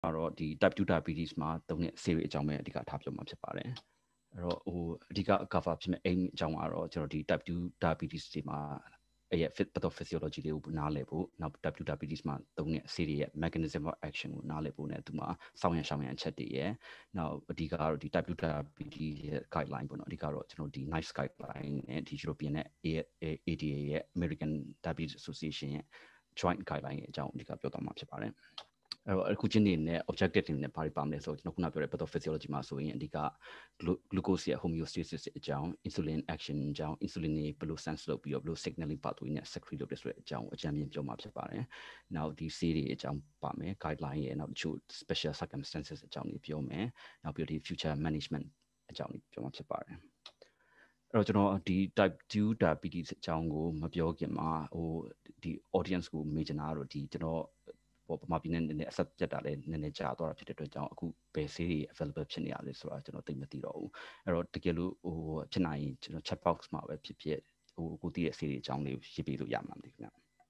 တော့ဒီ type 2 diabetes မှာသုံးတဲ့ series အကြောင်းပဲအဓိကထားပြောမှာဖြစ်ပါတယ်အဲ့တော့အဓိက cover ဖြစ်မဲ့ aim အကြောင်းကတော့ကျွန်တော်ဒီ type 2 diabetes တွေမှာရဲ့ pathophysiology တွေကိုနားလည်ဖို့နောက် type 2 diabetes မှာသုံးတဲ့ series ရဲ့ mechanism of action ကိုနားလည်ဖို့နဲ့သူမှာစောင့်ရရှောင်ရအချက်တွေရဲ့နောက်အဓိကကတော့ဒီ type 2 diabetes ရဲ့ guideline ပေါ့နော်အဓိကတော့ကျွန်တော်ဒီ NICE guideline နဲ့ဒီ European နဲ့ ADA ရဲ့ American Diabetes Association ရဲ့ joint guideline ရဲ့အကြောင်းအဓိကပြောသွားမှာဖြစ်ပါတယ်အဲ့တော့အခုချင်းနေနဲ့ objective တွေနဲ့ဘာတွေပါမလဲဆိုတော့ကျွန်တော်ခုနပြောတဲ့ pathophysiology မှာဆိုရင်အဓိက glucose ရဲ့ homeostasis အကြောင်း insulin action အကြောင်း insulin တွေဘယ်လို sense လုပ်ပြီးတော့ဘယ်လို signaling pathway နဲ့ secrete လုပ်တယ်ဆိုတဲ့အကြောင်းအကြံဉာဏ်ပြောမှာဖြစ်ပါတယ်။နောက်ဒီ series တွေအကြောင်းပါမယ် guideline ရဲ့နောက်တချို့ special circumstances အကြောင်းတွေပြောမယ်။နောက်ပြီးတော့ဒီ future management အကြောင်းတွေပြောမှာဖြစ်ပါတယ်။အဲ့တော့ကျွန်တော်ဒီ type 2 diabetes အကြောင်းကိုမပြောခင်မှာဒီ audience ကိုမေးချင်တာကတော့ဒီကျွန်တော်ပမာပြည်နဲ့နည်းနည်းအဆက်ပြတ်တာလည်းနည်းနည်းကြာသွားတာဖြစ်တဲ့အတွက်ကြောင့်အခုဘယ်ဆေးတွေ available ဖြစ်နေရလဲဆိုတာကျွန်တော်သိမသိတော့ဘူးအဲ့တော့တကယ်လို့ဖြစ်နိုင်ရင်ကျွန်တော် chat box မှာပဲဖြစ်ဖြစ်ကိုသိတဲ့ဆေးတွေအကြောင်းလေးရေးပေးလို့ရမှာမသိဘူးခင်ဗျ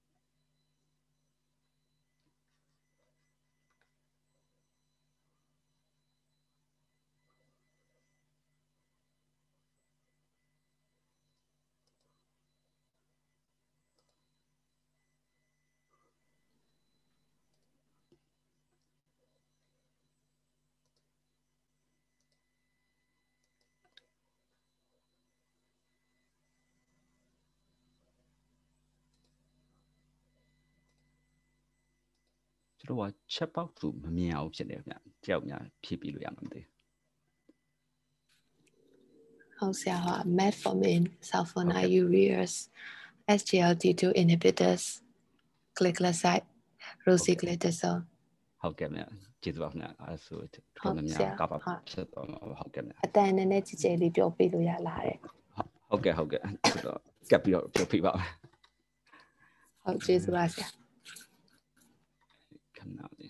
ကျွန်တော်က chat box ကိုမမြင်အောင်ဖြစ်နေခင်ဗျတယောက်များဖြည့်ပြီးလို့ရမှာမသိဟုတ်ဆရာဟာ metformin sulfonylureas SGLT2 inhibitors glycoside rosiglitazone ဟုတ်ကဲ့မြတ်ကျေးဇူးပါခင်ဗျအဲ့ဆိုတော်တော်များကပါဖြစ်တော့ဟုတ်ကဲ့မြတ်အတန်နည်းနည်းကြည်ကြဲလေးပြောပြလို့ရလားတဲ့ဟုတ်ကဲ့ဆိုတော့ကပ်ပြီးတော့ပြောပြပါမယ်ဟုတ်ကျေးဇူးပါဆရာခဏလေး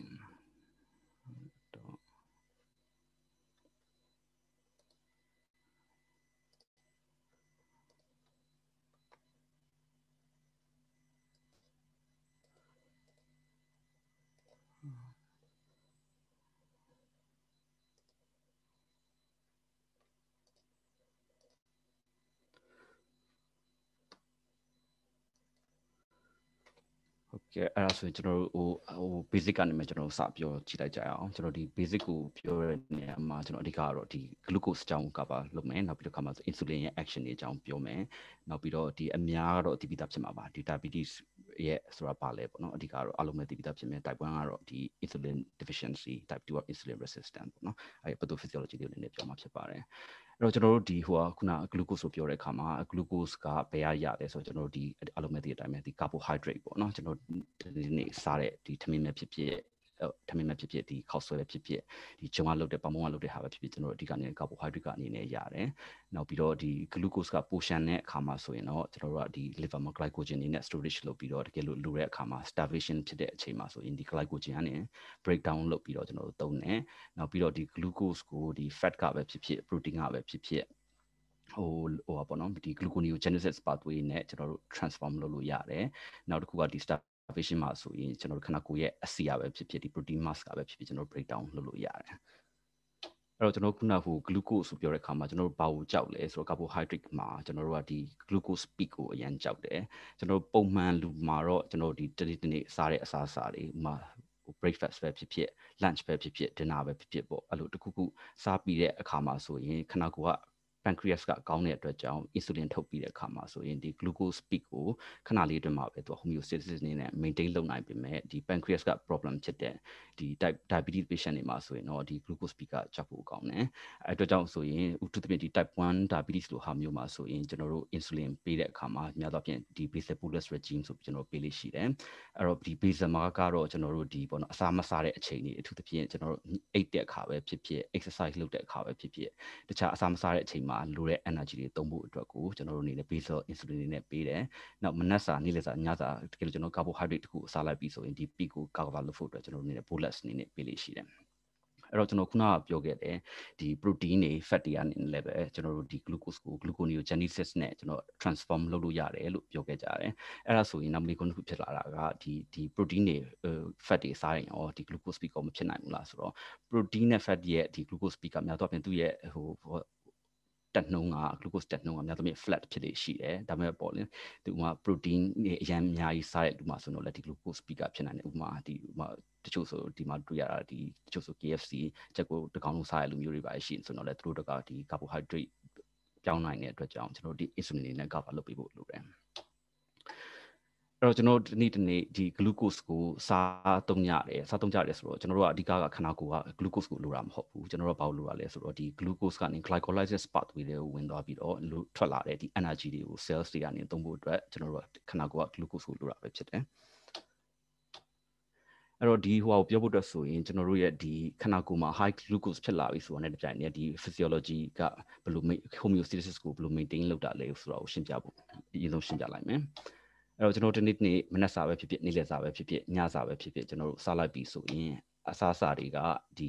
ဟုတ်ကဲ့အဲ့ဒါဆိုရင်ကျွန်တော်တို့basic ကနေမှကျွန်တော်စပြောကြည့်လိုက်ကြရအောင်ကျွန်တော်ဒီ basic ကိုပြောရတဲ့နေရာမှာကျွန်တော်အဓိကကတော့ဒီ glucose အကြောင်း cover လုပ်မယ်နောက်ပြီးတော့ခါမှာ insulin ရဲ့ action တွေအကြောင်းပြောမယ်နောက်ပြီးတော့ဒီအများကတော့သိပြီးသားဖြစ်မှာပါဒီ diabetes ရဲ့ဆိုတာပါလဲပေါ့နော်အဓိကတော့အလုံးမဲ့သိပြီးသားဖြစ်မယ် type 1ကတော့ဒီ insulin deficiency type 2က insulin resistant ပေါ့နော်အဲ့ pathophysiology တွေလည်းပြောမှာဖြစ်ပါတယ်အဲ့တော့ကျွန်တော်တို့ဒီခုန glucose ကိုပြောတဲ့အခါမှာ glucose ကဘယ်ရလဲဆိုတော့ကျွန်တော်တို့ဒီအလုံးမဲ့သိတဲ့အတိုင်းပဲဒီ carbohydrate ပေါ့နော်ကျွန်တော်ဒီနေ့စားတဲ့ဒီထမင်းပဲဖြစ်ဖြစ်ထမင်းပဲဖြစ်ဖြစ်ဒီခောက်ဆွဲပဲဖြစ်ဖြစ်ဒီဂျုံကလုပ်တဲ့ပမုံကလုပ်တဲ့ဟာပဲဖြစ်ဖြစ်ကျွန်တော်တို့အဓိကနေ carbohydrate ကအနေနဲ့ရတယ်နောက်ပြီးတော့ဒီ glucose က portion တဲ့အခါမှာဆိုရင်တော့ကျွန်တော်တို့ကဒီ liver မှာ glycogen တွေနဲ့ storage လုပ်ပြီးတော့တကယ်လို့လိုတဲ့အခါမှာ starvation ဖြစ်တဲ့အချိန်မှာဆိုရင်ဒီ glycogen ကနေ break down လုပ်ပြီးတော့ကျွန်တော်တို့သုံးတယ်နောက်ပြီးတော့ဒီ glucose ကိုဒီ fat ကပဲဖြစ်ဖြစ် protein ကပဲဖြစ်ဖြစ်ဟိုပေါ့နော်ဒီ gluconeogenesis pathway နဲ့ကျွန်တော်တို့ transform လုပ်လို့ရတယ်နောက်တစ်ခုကဒီ starvation မှာဆိုရင်ကျွန်တော်တို့ခန္ဓာကိုယ်ရဲ့အဆီကပဲဖြစ်ဖြစ်ဒီ protein mass ကပဲဖြစ်ဖြစ်ကျွန်တော်တို့ break down လုပ်လို့ရတယ်အဲ့တော့ကျွန်တော်ခုနကglucose ဆိုပြောတဲ့အခါမှာကျွန်တော်တို့ဘာကိုကြောက်လဲဆိုတော့ carbohydrate မှာကျွန်တော်တို့ကဒီ glucose peak ကိုအရင်ကြောက်တယ်ကျွန်တော်ပုံမှန်လူမှာတော့ကျွန်တော်ဒီတနေ့စားတဲ့အစားအစာတွေမှာ breakfast ပဲဖြစ်ဖြစ် lunch ပဲဖြစ်ဖြစ် dinner ပဲဖြစ်ဖြစ်ပေါ့အဲ့လိုတခုခုစားပြီးတဲ့အခါမှာဆိုရင်ခန္ဓာကိုယ်က pancreas ကကောင်းတဲ့အတွက်ကြောင့် insulin ထုတ်ပြီးတဲ့အခါမှာဆိုရင်ဒီ glucose peak ကိုခဏလေးအတွင်းမှာပဲသူ homeostasis နေနဲ့ maintain လုပ်နိုင်ပေမဲ့ဒီ pancreas က problem ဖြစ်တဲ့ဒီ diabetes patient တွေမှာဆိုရင်တော့ဒီ glucose peak ကကြောက်ဖို့ကောင်းတယ်အဲ့အတွက်ကြောင့်ဆိုရင်ဥထူးသဖြင့်ဒီ type 1 diabetes လိုဟာမျိုးမှာဆိုရင်ကျွန်တော်တို့ insulin ပေးတဲ့အခါမှာများသောအားဖြင့်ဒီ basal bolus regime ဆိုပြီးကျွန်တော်ပေးလို့ရှိတယ်အဲ့တော့ဒီ basal မှာကတော့ကျွန်တော်တို့ဒီပေါ့နော်အစာမစားတဲ့အချိန်တွေအထူးသဖြင့်ကျွန်တော်တို့အိတ်တဲ့အခါပဲဖြစ်ဖြစ် exercise လုပ်တဲ့အခါပဲဖြစ်ဖြစ်တခြားအစာမစားတဲ့အချိန်မှာလိုတဲ့ energy တွေသုံးဖို့အတွက်ကိုကျွန်တော်တို့အနေနဲ့ basal insulin တွေနဲ့ပေးတယ်နောက်မနက်စာနေ့လယ်စာညစာတကယ်လို့ကျွန်တော် carbohydrate တခုအစားလိုက်ပြီးဆိုရင်ဒီ peak ကို cover လုပ်ဖို့အတွက်ကျွန်တော်တို့အနေနဲ့ bolus အနေနဲ့ပေးလို့ရှိတယ်အဲ့တော့ကျွန်တော်ခုနကပြောခဲ့တယ်ဒီ protein တွေ fat တွေကနေလည်းပဲကျွန်တော်တို့ဒီ glucose ကို gluconeogenesis နဲ့ကျွန်တော် transform လုပ်လို့ရတယ်လို့ပြောခဲ့ကြတယ်အဲ့ဒါဆိုရင်နောက်မေးခွန်းတစ်ခုဖြစ်လာတာကဒီ protein တွေ fat တွေစားရင်ရောဒီ glucose peak ကိုမဖြစ်နိုင်ဘူးလားဆိုတော့ protein နဲ့ fat ရဲ့ဒီ glucose peak ကများတော့ပြင်သူ့ရဲ့တက်နှုံးက glucose တက်နှုံးကများတော့ flat ဖြစ်နေရှိတယ်ဒါပေမဲ့ပေါ့လေဒီဥမာ protein တွေအရင်အများကြီးစားတဲ့လူမှာဆိုတော့လည်းဒီ glucose peak ကဖြစ်နိုင်တယ်ဥမာတချို့ဆိုဒီမှာတွေ့ရတာဒီတချို့ဆို KFC ချက်ကိုတကောင်လုံးစားရလူမျိုးတွေပါရှိဆိုတော့လည်းသူတို့ကဒီ carbohydrate ပြောင်းနိုင်တဲ့အတွက်ကြောင့်ကျွန်တော်ဒီ insulin တွေနဲ့ cover လုပ်ပေးဖို့လိုတယ်အဲ့တော့ကျွန်တော်ဒီနေ့ဒီ glucose ကိုစားသုံးရတယ်ဆိုတော့ကျွန်တော်တို့ကအဓိကခန္ဓာကိုယ်က glucose ကိုလိုတာမဟုတ်ဘူးကျွန်တော်တို့ဘာလို့လိုရလဲဆိုတော့ဒီ glucose ကနေ glycolysis pathway တွေကိုဝင်သွားပြီးတော့ထွက်လာတဲ့ဒီ energy တွေကို cells တွေကနေသုံးဖို့အတွက်ကျွန်တော်တို့ကခန္ဓာကိုယ်က glucose ကိုလိုတာပဲဖြစ်တယ်အဲ့တော့ဒီဟိုပြောဖို့အတွက်ဆိုရင်ကျွန်တော်တို့ရဲ့ဒီခန္ဓာကိုယ်မှာ high glucose ဖြစ်လာပြီဆိုတော့လည်းကြိုင်နေဒီ physiology ကဘယ်လို homeostasis ကိုဘယ်လို maintain လုပ်တာလဲဆိုတော့ရှင်းပြဖို့အရင်ဆုံးရှင်းပြလိုက်မယ်အဲ့တော့ကျွန်တော်ဒီနေ့မနက်စာပဲဖြစ်ဖြစ်နေ့လယ်စာပဲဖြစ်ဖြစ်ညစာပဲဖြစ်ဖြစ်ကျွန်တော်တို့စားလိုက်ပြီဆိုရင်အစားအစာတွေကဒီ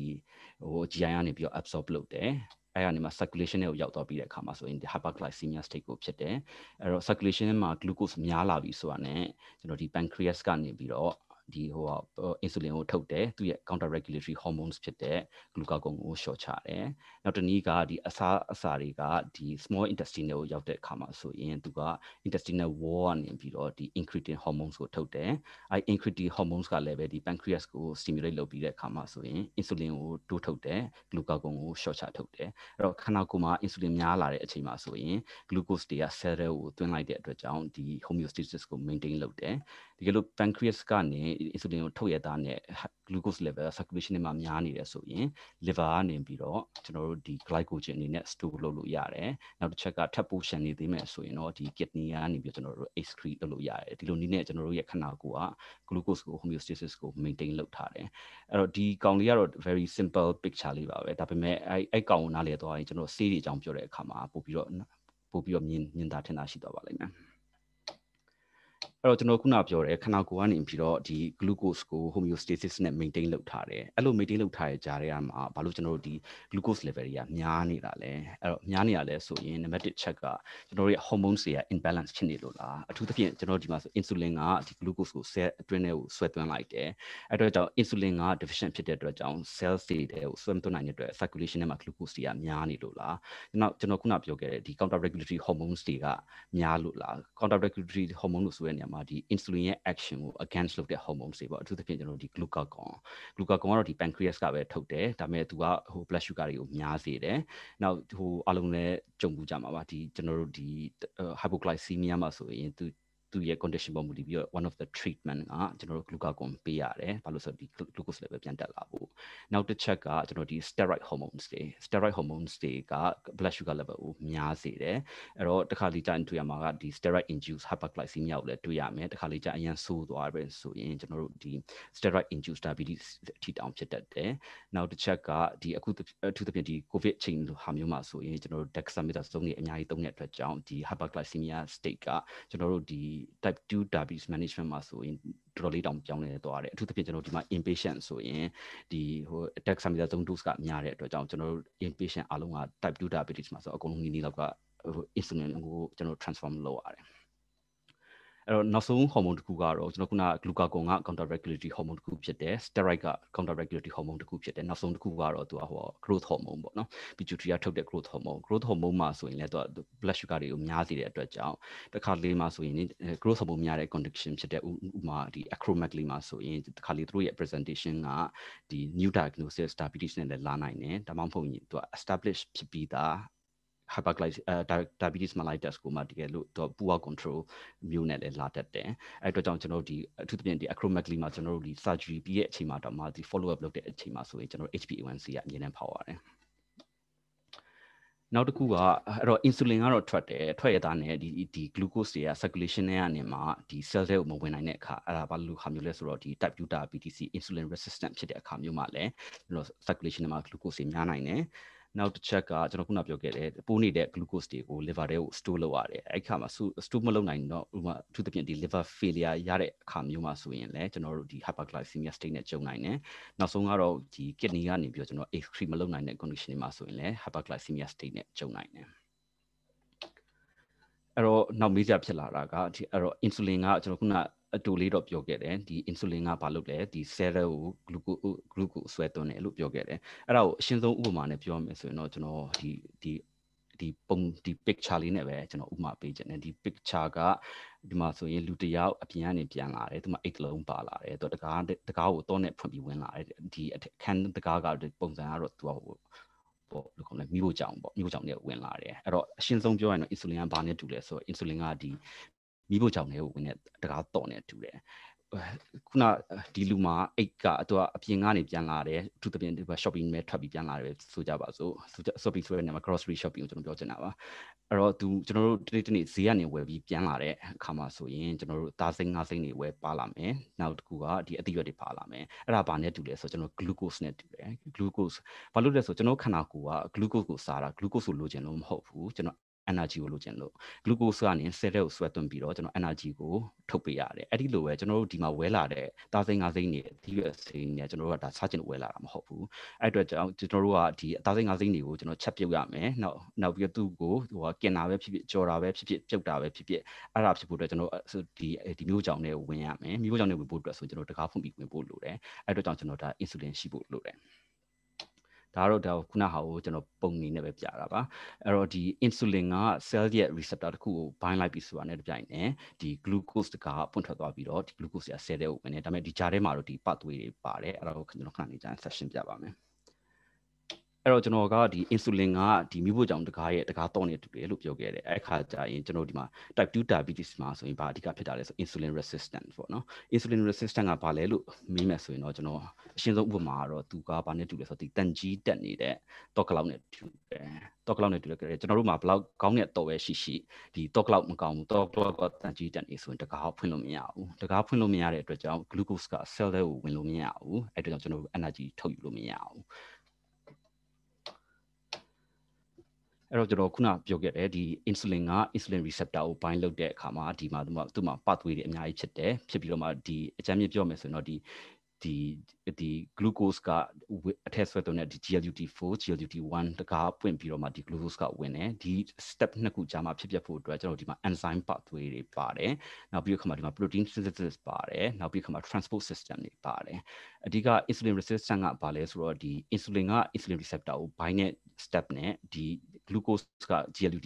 GI ကနေပြီးတော့ absorb လုပ်တယ်အဲ့ကနေမှ circulation တွေကိုရောက်သွားပြီးတဲ့အခါမှာဆိုရင် hyperglycemia state ကိုဖြစ်တယ်အဲ့တော့ circulation မှာ glucose များလာပြီဆိုတာ ਨੇ ကျွန်တော်ဒီ pancreas ကနေပြီးတော့ဒီinsulin ကိုထုတ်တယ်သူရဲ့ counter regulatory hormones ဖြစ်တဲ့ glucagon ကိုလျှော့ချတယ်နောက်တစ်နည်းကဒီအစာတွေကဒီ small intestine ကိုရောက်တဲ့အခါမှာဆိုရင်သူက intestinal wall ကနေပြီးတော့ဒီ incretin hormones ကိုထုတ်တယ်အဲ incretin hormones ကလည်းပဲဒီ pancreas ကို stimulate လုပ်ပြီးတဲ့အခါမှာဆိုရင် insulin ကိုတိုးထုတ်တယ် glucagon ကိုလျှော့ချထုတ်တယ်အဲ့တော့ခန္ဓာကိုယ်မှာ insulin များလာတဲ့အချိန်မှာဆိုရင် glucose တွေက cell တွေကိုသွင်းလိုက်တဲ့အတွက်ကြောင့်ဒီ homeostasis ကို maintain လုပ်တယ်တကယ်လို့ pancreas ကနေ insulin ကိုထုတ်ရတာနဲ့ glucose level circulation မှာများနေတယ်ဆိုရင် liver ကနေပြီးတော့ကျွန်တော်တို့ဒီ glycogen အနေနဲ့ store လုပ်လို့ရတယ်နောက်တစ်ချက်ကထပ်ပိုးရှန်နေသေးမယ်ဆိုရင်တော့ဒီ kidney ကနေပြီးကျွန်တော်တို့ excrete လုပ်လို့ရတယ်ဒီလိုနည်းနဲ့ကျွန်တော်တို့ရဲ့ခန္ဓာကိုယ်က glucose ကို homeostasis ကို maintain လုပ်ထားတယ်အဲ့တော့ဒီကောင်လေးကတော့ very simple picture လေးပါပဲဒါပေမဲ့အဲ့ကောင်ကိုနားလည်သွားရင်ကျွန်တော်ဆေးတွေအကြောင်းပြောတဲ့အခါမှာပို့ပြီးတော့မြင်သာထင်သာရှိသွားပါလိမ့်မယ်အဲ့တော့ကျွန်တော်ခုနပြောတယ်ခန္ဓာကိုယ်ကနေပြီးတော့ဒီ glucose ကို homeostasis နဲ့ maintain လုပ်ထားတယ်အဲ့လို maintain လုပ်ထားတဲ့ကြားထဲမှာဘာလို့ကျွန်တော်တို့ဒီ glucose level တွေကများနေတာလဲအဲ့တော့များနေတာလဲဆိုရင်နံပါတ်1ချက်ကကျွန်တော်တို့ရဲ့ hormones တွေက imbalance ဖြစ်နေလို့လားအထူးသဖြင့်ကျွန်တော်ဒီမှာဆို insulin ကဒီ glucose ကို cell အတွင်းထဲကိုဆွဲသွင်းလိုက်တယ်အဲ့တော့ကြောင့် insulin က deficient ဖြစ်တဲ့အတွက်ကြောင့် cell တွေကိုဆွဲသွင်းနိုင်တဲ့အတွက် circulation ထဲမှာ glucose တွေကများနေလို့လားကျွန်တော်ခုနပြောခဲ့တဲ့ဒီ counter regulatory hormones တွေကများလို့လား counter regulatory hormone လို့ဆိုတဲ့နေရာမှာဒီ insulin ရဲ့ action ကို against လုပ်တဲ့ hormones တွေပေါ့အထူးသဖြင့်ကျွန်တော်ဒီ glucagon ကတော့ဒီ pancreas ကပဲထုတ်တယ်ဒါပေမဲ့သူကblood sugar တွေကိုများစေတယ်နောက်အားလုံးလည်းကြုံမှုကြမှာပါဒီကျွန်တော်တို့ဒီ hypoglycemia မှာဆိုရင်သူရဲ့ condition ပေါ်မူတည်ပြီးတော့ one of the treatment ကကျွန်တော်တို့ glucagon ပေးရတယ်ဘာလို့ဆိုတော့ဒီ glucose level ပြန်တက်လာဖို့နောက်တစ်ချက်ကကျွန်တော်ဒီ steroid hormones တွေက blood sugar level ကိုများစေတယ်အဲ့တော့တစ်ခါလေကြာရင်တွေ့ရမှာကဒီ steroid induced hyperglycemia ကိုလည်းတွေ့ရမယ်တစ်ခါလေကြာအရင်ဆိုးသွားတယ်ဆိုရင်ကျွန်တော်တို့ဒီ steroid induced diabetes ထိတောင်ဖြစ်တတ်တယ်နောက်တစ်ချက်ကဒီအခုအထူးသဖြင့်ဒီ covid ချိန်လိုဟာမျိုးမှာဆိုရင်ကျွန်တော်တို့ dexamethasone တွေအများကြီးသုံးတဲ့အတွက်ကြောင့်ဒီ hyperglycemia state ကကျွန်တော်တို့ဒီ type 2 diabetes management မှာဆိုရင်တော်တော်လေးတောင်ပြောင်းလဲသွားတယ်အထူးသဖြင့်ကျွန်တော်ဒီမှာ inpatient ဆိုရင်ဒီdexamethasone dose ကများတဲ့အတွက်ကြောင့်ကျွန်တော်တို့ inpatient အားလုံးက type 2 diabetes မှာဆိုအကုန်လုံးနီးလောက်က insulin ကိုကျွန်တော် transform လုပ်ရတယ်အဲ့တော့နောက်ဆုံး hormone တစ်ခုကတော့ကျွန်တော်ခုန glucagon က counter regulatory hormone တစ်ခုဖြစ်တယ် steroid က counter regulatory hormone တစ်ခုဖြစ်တယ်နောက်ဆုံးတစ်ခုကတော့သူကgrowth hormone ပေါ့နော် pituitary ကထုတ်တဲ့ growth hormone မှာဆိုရင်လည်းသူက blood sugar တွေကိုများစေတဲ့အတွက်ကြောင့်တစ်ခါလေးမှာဆိုရင် growth hormone များတဲ့ condition ဖြစ်တဲ့ဥမာဒီ acromegaly မှာဆိုရင်တစ်ခါလေးသူတို့ရဲ့ presentation ကဒီ new diagnosis diabetes နဲ့လည်းလာနိုင်တယ်ဒါမှမဟုတ်ရင်သူက establish ဖြစ်ပြီးသား diabetes mellitus ကိုမှတကယ်လို့သူ poor control မျိုးနဲ့လည်းလာတတ်တယ်အဲ့အတွက်ကြောင့်ကျွန်တော်ဒီအထူးသဖြင့်ဒီ acromegaly မှာကျွန်တော်တို့ဒီ surgery ပြီးရဲ့အချိန်မှာတော့မှဒီ follow up လုပ်တဲ့အချိန်မှာဆိုရင်ကျွန်တော် HbA1c ကအမြဲတမ်းဖောက်ရတယ်နောက်တစ်ခုကအဲ့တော့ insulin ကတော့ထွက်ရတာနဲ့ဒီ glucose တွေက circulation ထဲကနေမှဒီ cell တွေကိုမဝင်နိုင်တဲ့အခါအဲ့ဒါဘာလို့ခါမျိုးလဲဆိုတော့ဒီ type 2 diabetes insulin resistant ဖြစ်တဲ့အခါမျိုးမှာလည်းကျွန်တော် circulation ထဲမှာ glucose တွေများနိုင်တယ်နောက်တစ်ချက်ကကျွန်တော်ခုနပြောခဲ့တဲ့ပိုးနေတဲ့ glucose တွေကို liver တွေကို store လုပ်ရတယ်အဲ့ခါမှာ store မလုပ်နိုင်တော့ဥပမာအထူးသဖြင့်ဒီ liver failure ရတဲ့အခါမျိုးမှာဆိုရင်လည်းကျွန်တော်တို့ဒီ hyperglycemia state နဲ့ကြုံနိုင်တယ်နောက်ဆုံးကတော့ဒီ kidney ကနေပြီးတော့ကျွန်တော် excrete မလုပ်နိုင်တဲ့ condition တွေမှာဆိုရင်လည်း hyperglycemia state နဲ့ကြုံနိုင်တယ်အဲ့တော့နောက်မေးစရာဖြစ်လာတာကဒီအဲ့တော့ insulin ကကျွန်တော်ခုနအတူလေးတော့ပြောခဲ့တယ်ဒီ insulin ကဘာလုပ်လဲဒီ cell ကို glucose ဆွဲသွင်းတယ်လို့ပြောခဲ့တယ်အဲ့ဒါကိုအရှင်းဆုံးဥပမာနဲ့ပြောမယ်ဆိုရင်တော့ကျွန်တော်ဒီ picture လေးနဲ့ပဲကျွန်တော်ဥပမာပေးခြင်းတယ်ဒီ picture ကဒီမှာဆိုရင်လူတစ်ယောက်အပြင်ကနေပြန်လာတယ်သူမှအိတ်လုံးပါလာတယ်သူတကားကိုတော့နဲ့ဖွင့်ပြီးဝင်လာတယ်ဒီအခန်းတကားကပုံစံကတော့သူကပေါ့လို့ခေါ်လဲမိဖို့ကြောင်ပေါ့မိဖို့ကြောင်နဲ့ဝင်လာတယ်အဲ့တော့အရှင်းဆုံးပြောရရင်တော့ insulin ကဘာနဲ့တူလဲဆိုတော့ insulin ကဒီမိဖို့ကြောင်တွေကိုဝင်တဲ့တကားတော့နဲ့တူတယ်ခုနဒီလူမှာအိတ်ကသူကအပြင်ကနေပြန်လာတယ်သူတပြင်းဒီ shopping မဲ့ထွက်ပြီးပြန်လာတယ်ဆိုကြပါစို့ shopping ဆိုတဲ့နေရာမှာ grocery shopping ကိုကျွန်တော်ပြောချင်တာပါအဲ့တော့ကျွန်တော်တို့ဒီနေ့ဈေးကနေဝယ်ပြီးပြန်လာတဲ့အခါမှာဆိုရင်ကျွန်တော်တို့သားစိမ်းငါးစိမ်းတွေဝယ်ပါလာမယ်နောက်တစ်ခုကဒီအသီးရွက်တွေပါလာမယ်အဲ့ဒါဘာနဲ့တူလဲဆိုတော့ကျွန်တော် glucose နဲ့တူတယ် glucose ဘာလို့လဲဆိုတော့ကျွန်တော်ခန္ဓာကိုယ်က glucose ကိုစားတာ glucose ကိုလိုချင်လို့မဟုတ်ဘူးကျွန်တော်energy ကိုလိုချင်လို့ glucose ကနေ cell ကိုဆွဲသွင်းပြီးတော့ကျွန်တော် energy ကိုထုတ်ပေးရတယ်အဲ့ဒီလိုပဲကျွန်တော်တို့ဒီမှာဝဲလာတဲ့သားစိမ်းငါးစိမ်းတွေဒီရွက်စိမ်းတွေကျွန်တော်တို့ကဒါစားချင်လို့ဝဲလာတာမဟုတ်ဘူးအဲ့အတွက်ကြောင့်ကျွန်တော်တို့ကဒီသားစိမ်းငါးစိမ်းတွေကိုကျွန်တော်ချက်ပြုတ်ရမယ်နောက်ပြီးတော့သူ့ကိုကင်တာပဲဖြစ်ဖြစ်ကြော်တာပဲဖြစ်ဖြစ်ပြုတ်တာပဲဖြစ်ဖြစ်အဲ့ဒါဖြစ်ဖို့အတွက်ကျွန်တော်ဒီမျိုးကြောင်တွေကိုဝင်ရမယ်မျိုးကြောင်တွေဝင်ဖို့အတွက်ဆိုကျွန်တော်တကားဖွင့်ပြီးဝင်ဖို့လိုတယ်အဲ့အတွက်ကြောင့်ကျွန်တော်ဒါ insulin ရှိဖို့လိုတယ်ဒါတော့ခုနဟာကိုကျွန်တော်ပုံနေနဲ့ပဲပြတာပါအဲ့တော့ဒီ insulin က cell ရဲ့ receptor တစ်ခုကို bind လိုက်ပြီးဆိုတာနဲ့တပြိုင်နက်ဒီ glucose တကားပွင့်ထွက်သွားပြီးတော့ဒီ glucose က cell တွေကိုဝင်တယ်ဒါပေမဲ့ဒီကြားထဲမှာတော့ဒီ pathway တွေပါတယ်အဲ့ဒါကိုကျွန်တော်ခဏနေကြရင် session ပြပါမယ်အဲ့တော့ကျွန်တော်ကဒီ insulin ကဒီမိဖို့ကြောင့်တကားရဲ့တကားတော့နေတူတယ်လို့ပြောခဲ့တယ်အဲ့ခါကျရင်ကျွန်တော်ဒီမှာ type 2 diabetes မှာဆိုရင်ဘာအဓိကဖြစ်တာလဲဆို insulin resistant ပေါ့နော် insulin resistant ကဘာလဲလို့မေးမယ်ဆိုရင်တော့ကျွန်တော်အရှင်းဆုံးဥပမာကတော့သူကဘာနဲ့တူလဲဆိုတော့ဒီတန်ကြီးတက်နေတဲ့တော့ကလောက်နဲ့တူတယ်တော့ကလောက်နဲ့တူတယ်ကျွန်တော်တို့မှာဘလောက်ကောင်းတဲ့တော့ပဲရှိဒီတော့ကလောက်မကောင်းဘူးတော့ကလောက်ကတန်ကြီးတက်နေဆိုရင်တကားဖွင့်လို့မရဘူးတကားဖွင့်လို့မရတဲ့အတွက်ကြောင့် glucose က cell တွေကိုဝင်လို့မရဘူးအဲ့အတွက်ကြောင့်ကျွန်တော်တို့ energy ထုတ်ယူလို့မရဘူးအဲ့တော့ကျွန်တော်ခုနပြောခဲ့တယ်ဒီ insulin က insulin receptor ကို bind လုပ်တဲ့အခါမှာဒီမှာသူ့မှာ pathway တွေအများကြီးဖြစ်တယ်ဖြစ်ပြီးတော့မှဒီအကြမ်းမြင့်ပြောမယ်ဆိုရင်တော့ဒီ glucose ကအထက်ဆွဲသွင်းတဲ့ဒီ GLUT4 GLUT1 တကားပွင့်ပြီးတော့မှဒီ glucose ကဝင်တယ်ဒီ step နှစ်ခုကြာမှဖြစ်ပျက်ဖို့အတွက်ကျွန်တော်ဒီမှာ enzyme pathway တွေပါတယ်နောက်ပြီးတော့ခါမှာဒီမှာ protein synthesis ပါတယ်နောက်ပြီးခါမှာ transport system တွေပါတယ်အဓိက insulin resistant ကဘာလဲဆိုတော့ဒီ insulin က insulin receptor ကို bind တဲ့ step နဲ့ဒီ glucose က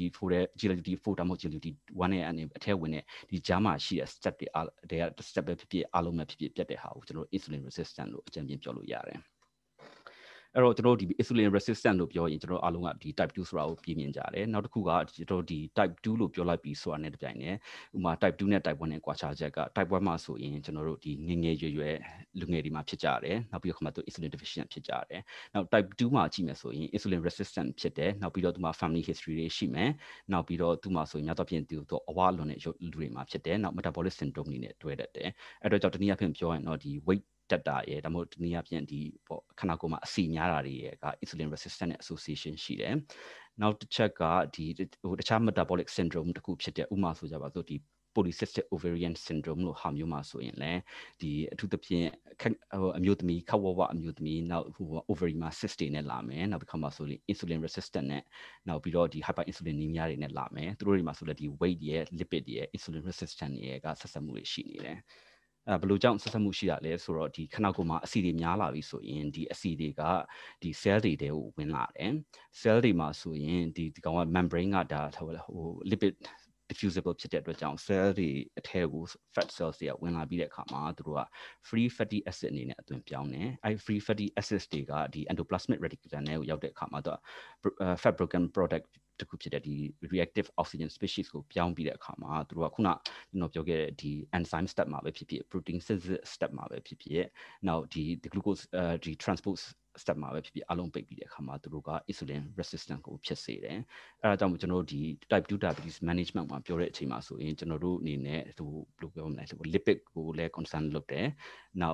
GLUT4 ဒါမှမဟုတ် GLUT1 နဲ့အထက်ဝင်တဲ့ဒီကြားမှာရှိတဲ့ step တွေက step ပဲဖြစ်ဖြစ်အားလုံးပဲဖြစ်ဖြစ်ပြတ်တဲ့ဟာကိုကျွန်တော် insulin resistant လို့အကြံပြပြောလို့ရတယ်အဲ့တော့ကျွန်တော်ဒီ insulin resistant လို့ပြောရင်ကျွန်တော်အားလုံးကဒီ type 2ဆိုတာကိုပြင်မြင်ကြတယ်နောက်တစ်ခုကကျွန်တော်ဒီ type 2လို့ပြောလိုက်ပြီးဆိုတာနဲ့တပြိုင်နက်ဥပမာ type 2နဲ့ type 1နဲ့ကွာခြားချက်က type 1မှာဆိုရင်ကျွန်တော်တို့ဒီငယ်ငယ်ရွယ်လူငယ်တွေမှာဖြစ်ကြတယ်နောက်ပြီးတော့ခမတို့ insulin deficient ဖြစ်ကြတယ်နောက် type 2မှာကြည့်မယ်ဆိုရင် insulin resistant ဖြစ်တယ်နောက်ပြီးတော့သူမှာ family history တွေရှိမယ်နောက်ပြီးတော့သူမှာဆိုရင်များသောဖြင့်သူတော့အဝလွန်တဲ့လူတွေမှာဖြစ်တယ်နောက် metabolic syndrome တွေနဲ့တွဲတတ်တယ်အဲ့တော့ကြောင့်တနည်းအားဖြင့်ပြောရင်တော့ဒီ weight တက်တာရဲ့ဒါမှမဟုတ်တနည်းအားဖြင့်ဒီပေါ့ခန္ဓာကိုယ်မှာအဆီများတာတွေရဲ့က insulin resistant နဲ့ association ရှိတယ်နောက်တစ်ချက်ကဒီတခြား metabolic syndrome တခုဖြစ်တဲ့ဥပမာဆိုကြပါစို့ဒီ polycystic ovarian syndrome လို့ဟာမျိုးမှာဆိုရင်လည်းဒီအထူးသဖြင့်အမျိုးသမီးခက်ဝဝအမျိုးသမီးနောက်ovary မှာ cyst တွေနဲ့လာမယ်နောက်ပြီးခါမှာဆိုရင် insulin resistant နဲ့နောက်ပြီးတော့ဒီ hyperinsulinemia တွေနဲ့လာမယ်သူတို့တွေမှာဆိုလည်းဒီ weight ရဲ့ lipid ရဲ့ insulin resistant ရဲ့ကဆက်စပ်မှုတွေရှိနေတယ်ဘယ်လိုကြောင့်ဆက်စပ်မှုရှိတာလဲဆိုတော့ဒီခန္ဓာကိုယ်မှာအဆီတွေများလာပြီဆိုရင်ဒီအဆီတွေကဒီ cell တွေတဲကိုဝင်လာတယ် cell တွေမှာဆိုရင်ဒီကောင်က membrane ကဒါဟို lipid diffusible ဖြစ်တဲ့အတွက်ကြောင့် cell တွေအထဲကို fat cells တွေကဝင်လာပြီးတဲ့အခါမှာသူတို့က free fatty acid အနေနဲ့အသွင်ပြောင်းတယ်အဲ free fatty acids တွေကဒီ endoplasmic reticulum နဲ့ရောက်တဲ့အခါမှာသူက fat broken product တခုဖြစ်တဲ့ဒီ reactive oxygen species ကိုပြောင်းပြီးတဲ့အခါမှာသူတို့ကခုနကျွန်တော်ပြောခဲ့တဲ့ဒီ enzyme step မှာပဲဖြစ်ဖြစ် protein synthesis step မှာပဲဖြစ်ဖြစ်နောက်ဒီ glucose ဒီ transport step မှာပဲဖြစ်ဖြစ်အလုံးပိတ်ပြီးတဲ့အခါမှာသူတို့က insulin resistant ကိုဖြစ်စေတယ်အဲဒါကြောင့်ကျွန်တော်တို့ဒီ type 2 diabetes management မှာပြောတဲ့အချိန်မှာဆိုရင်ကျွန်တော်တို့အနေနဲ့ဟိုဘယ်လိုပြောမလဲ lipid ကိုလည်း concern လုပ်တယ်နောက်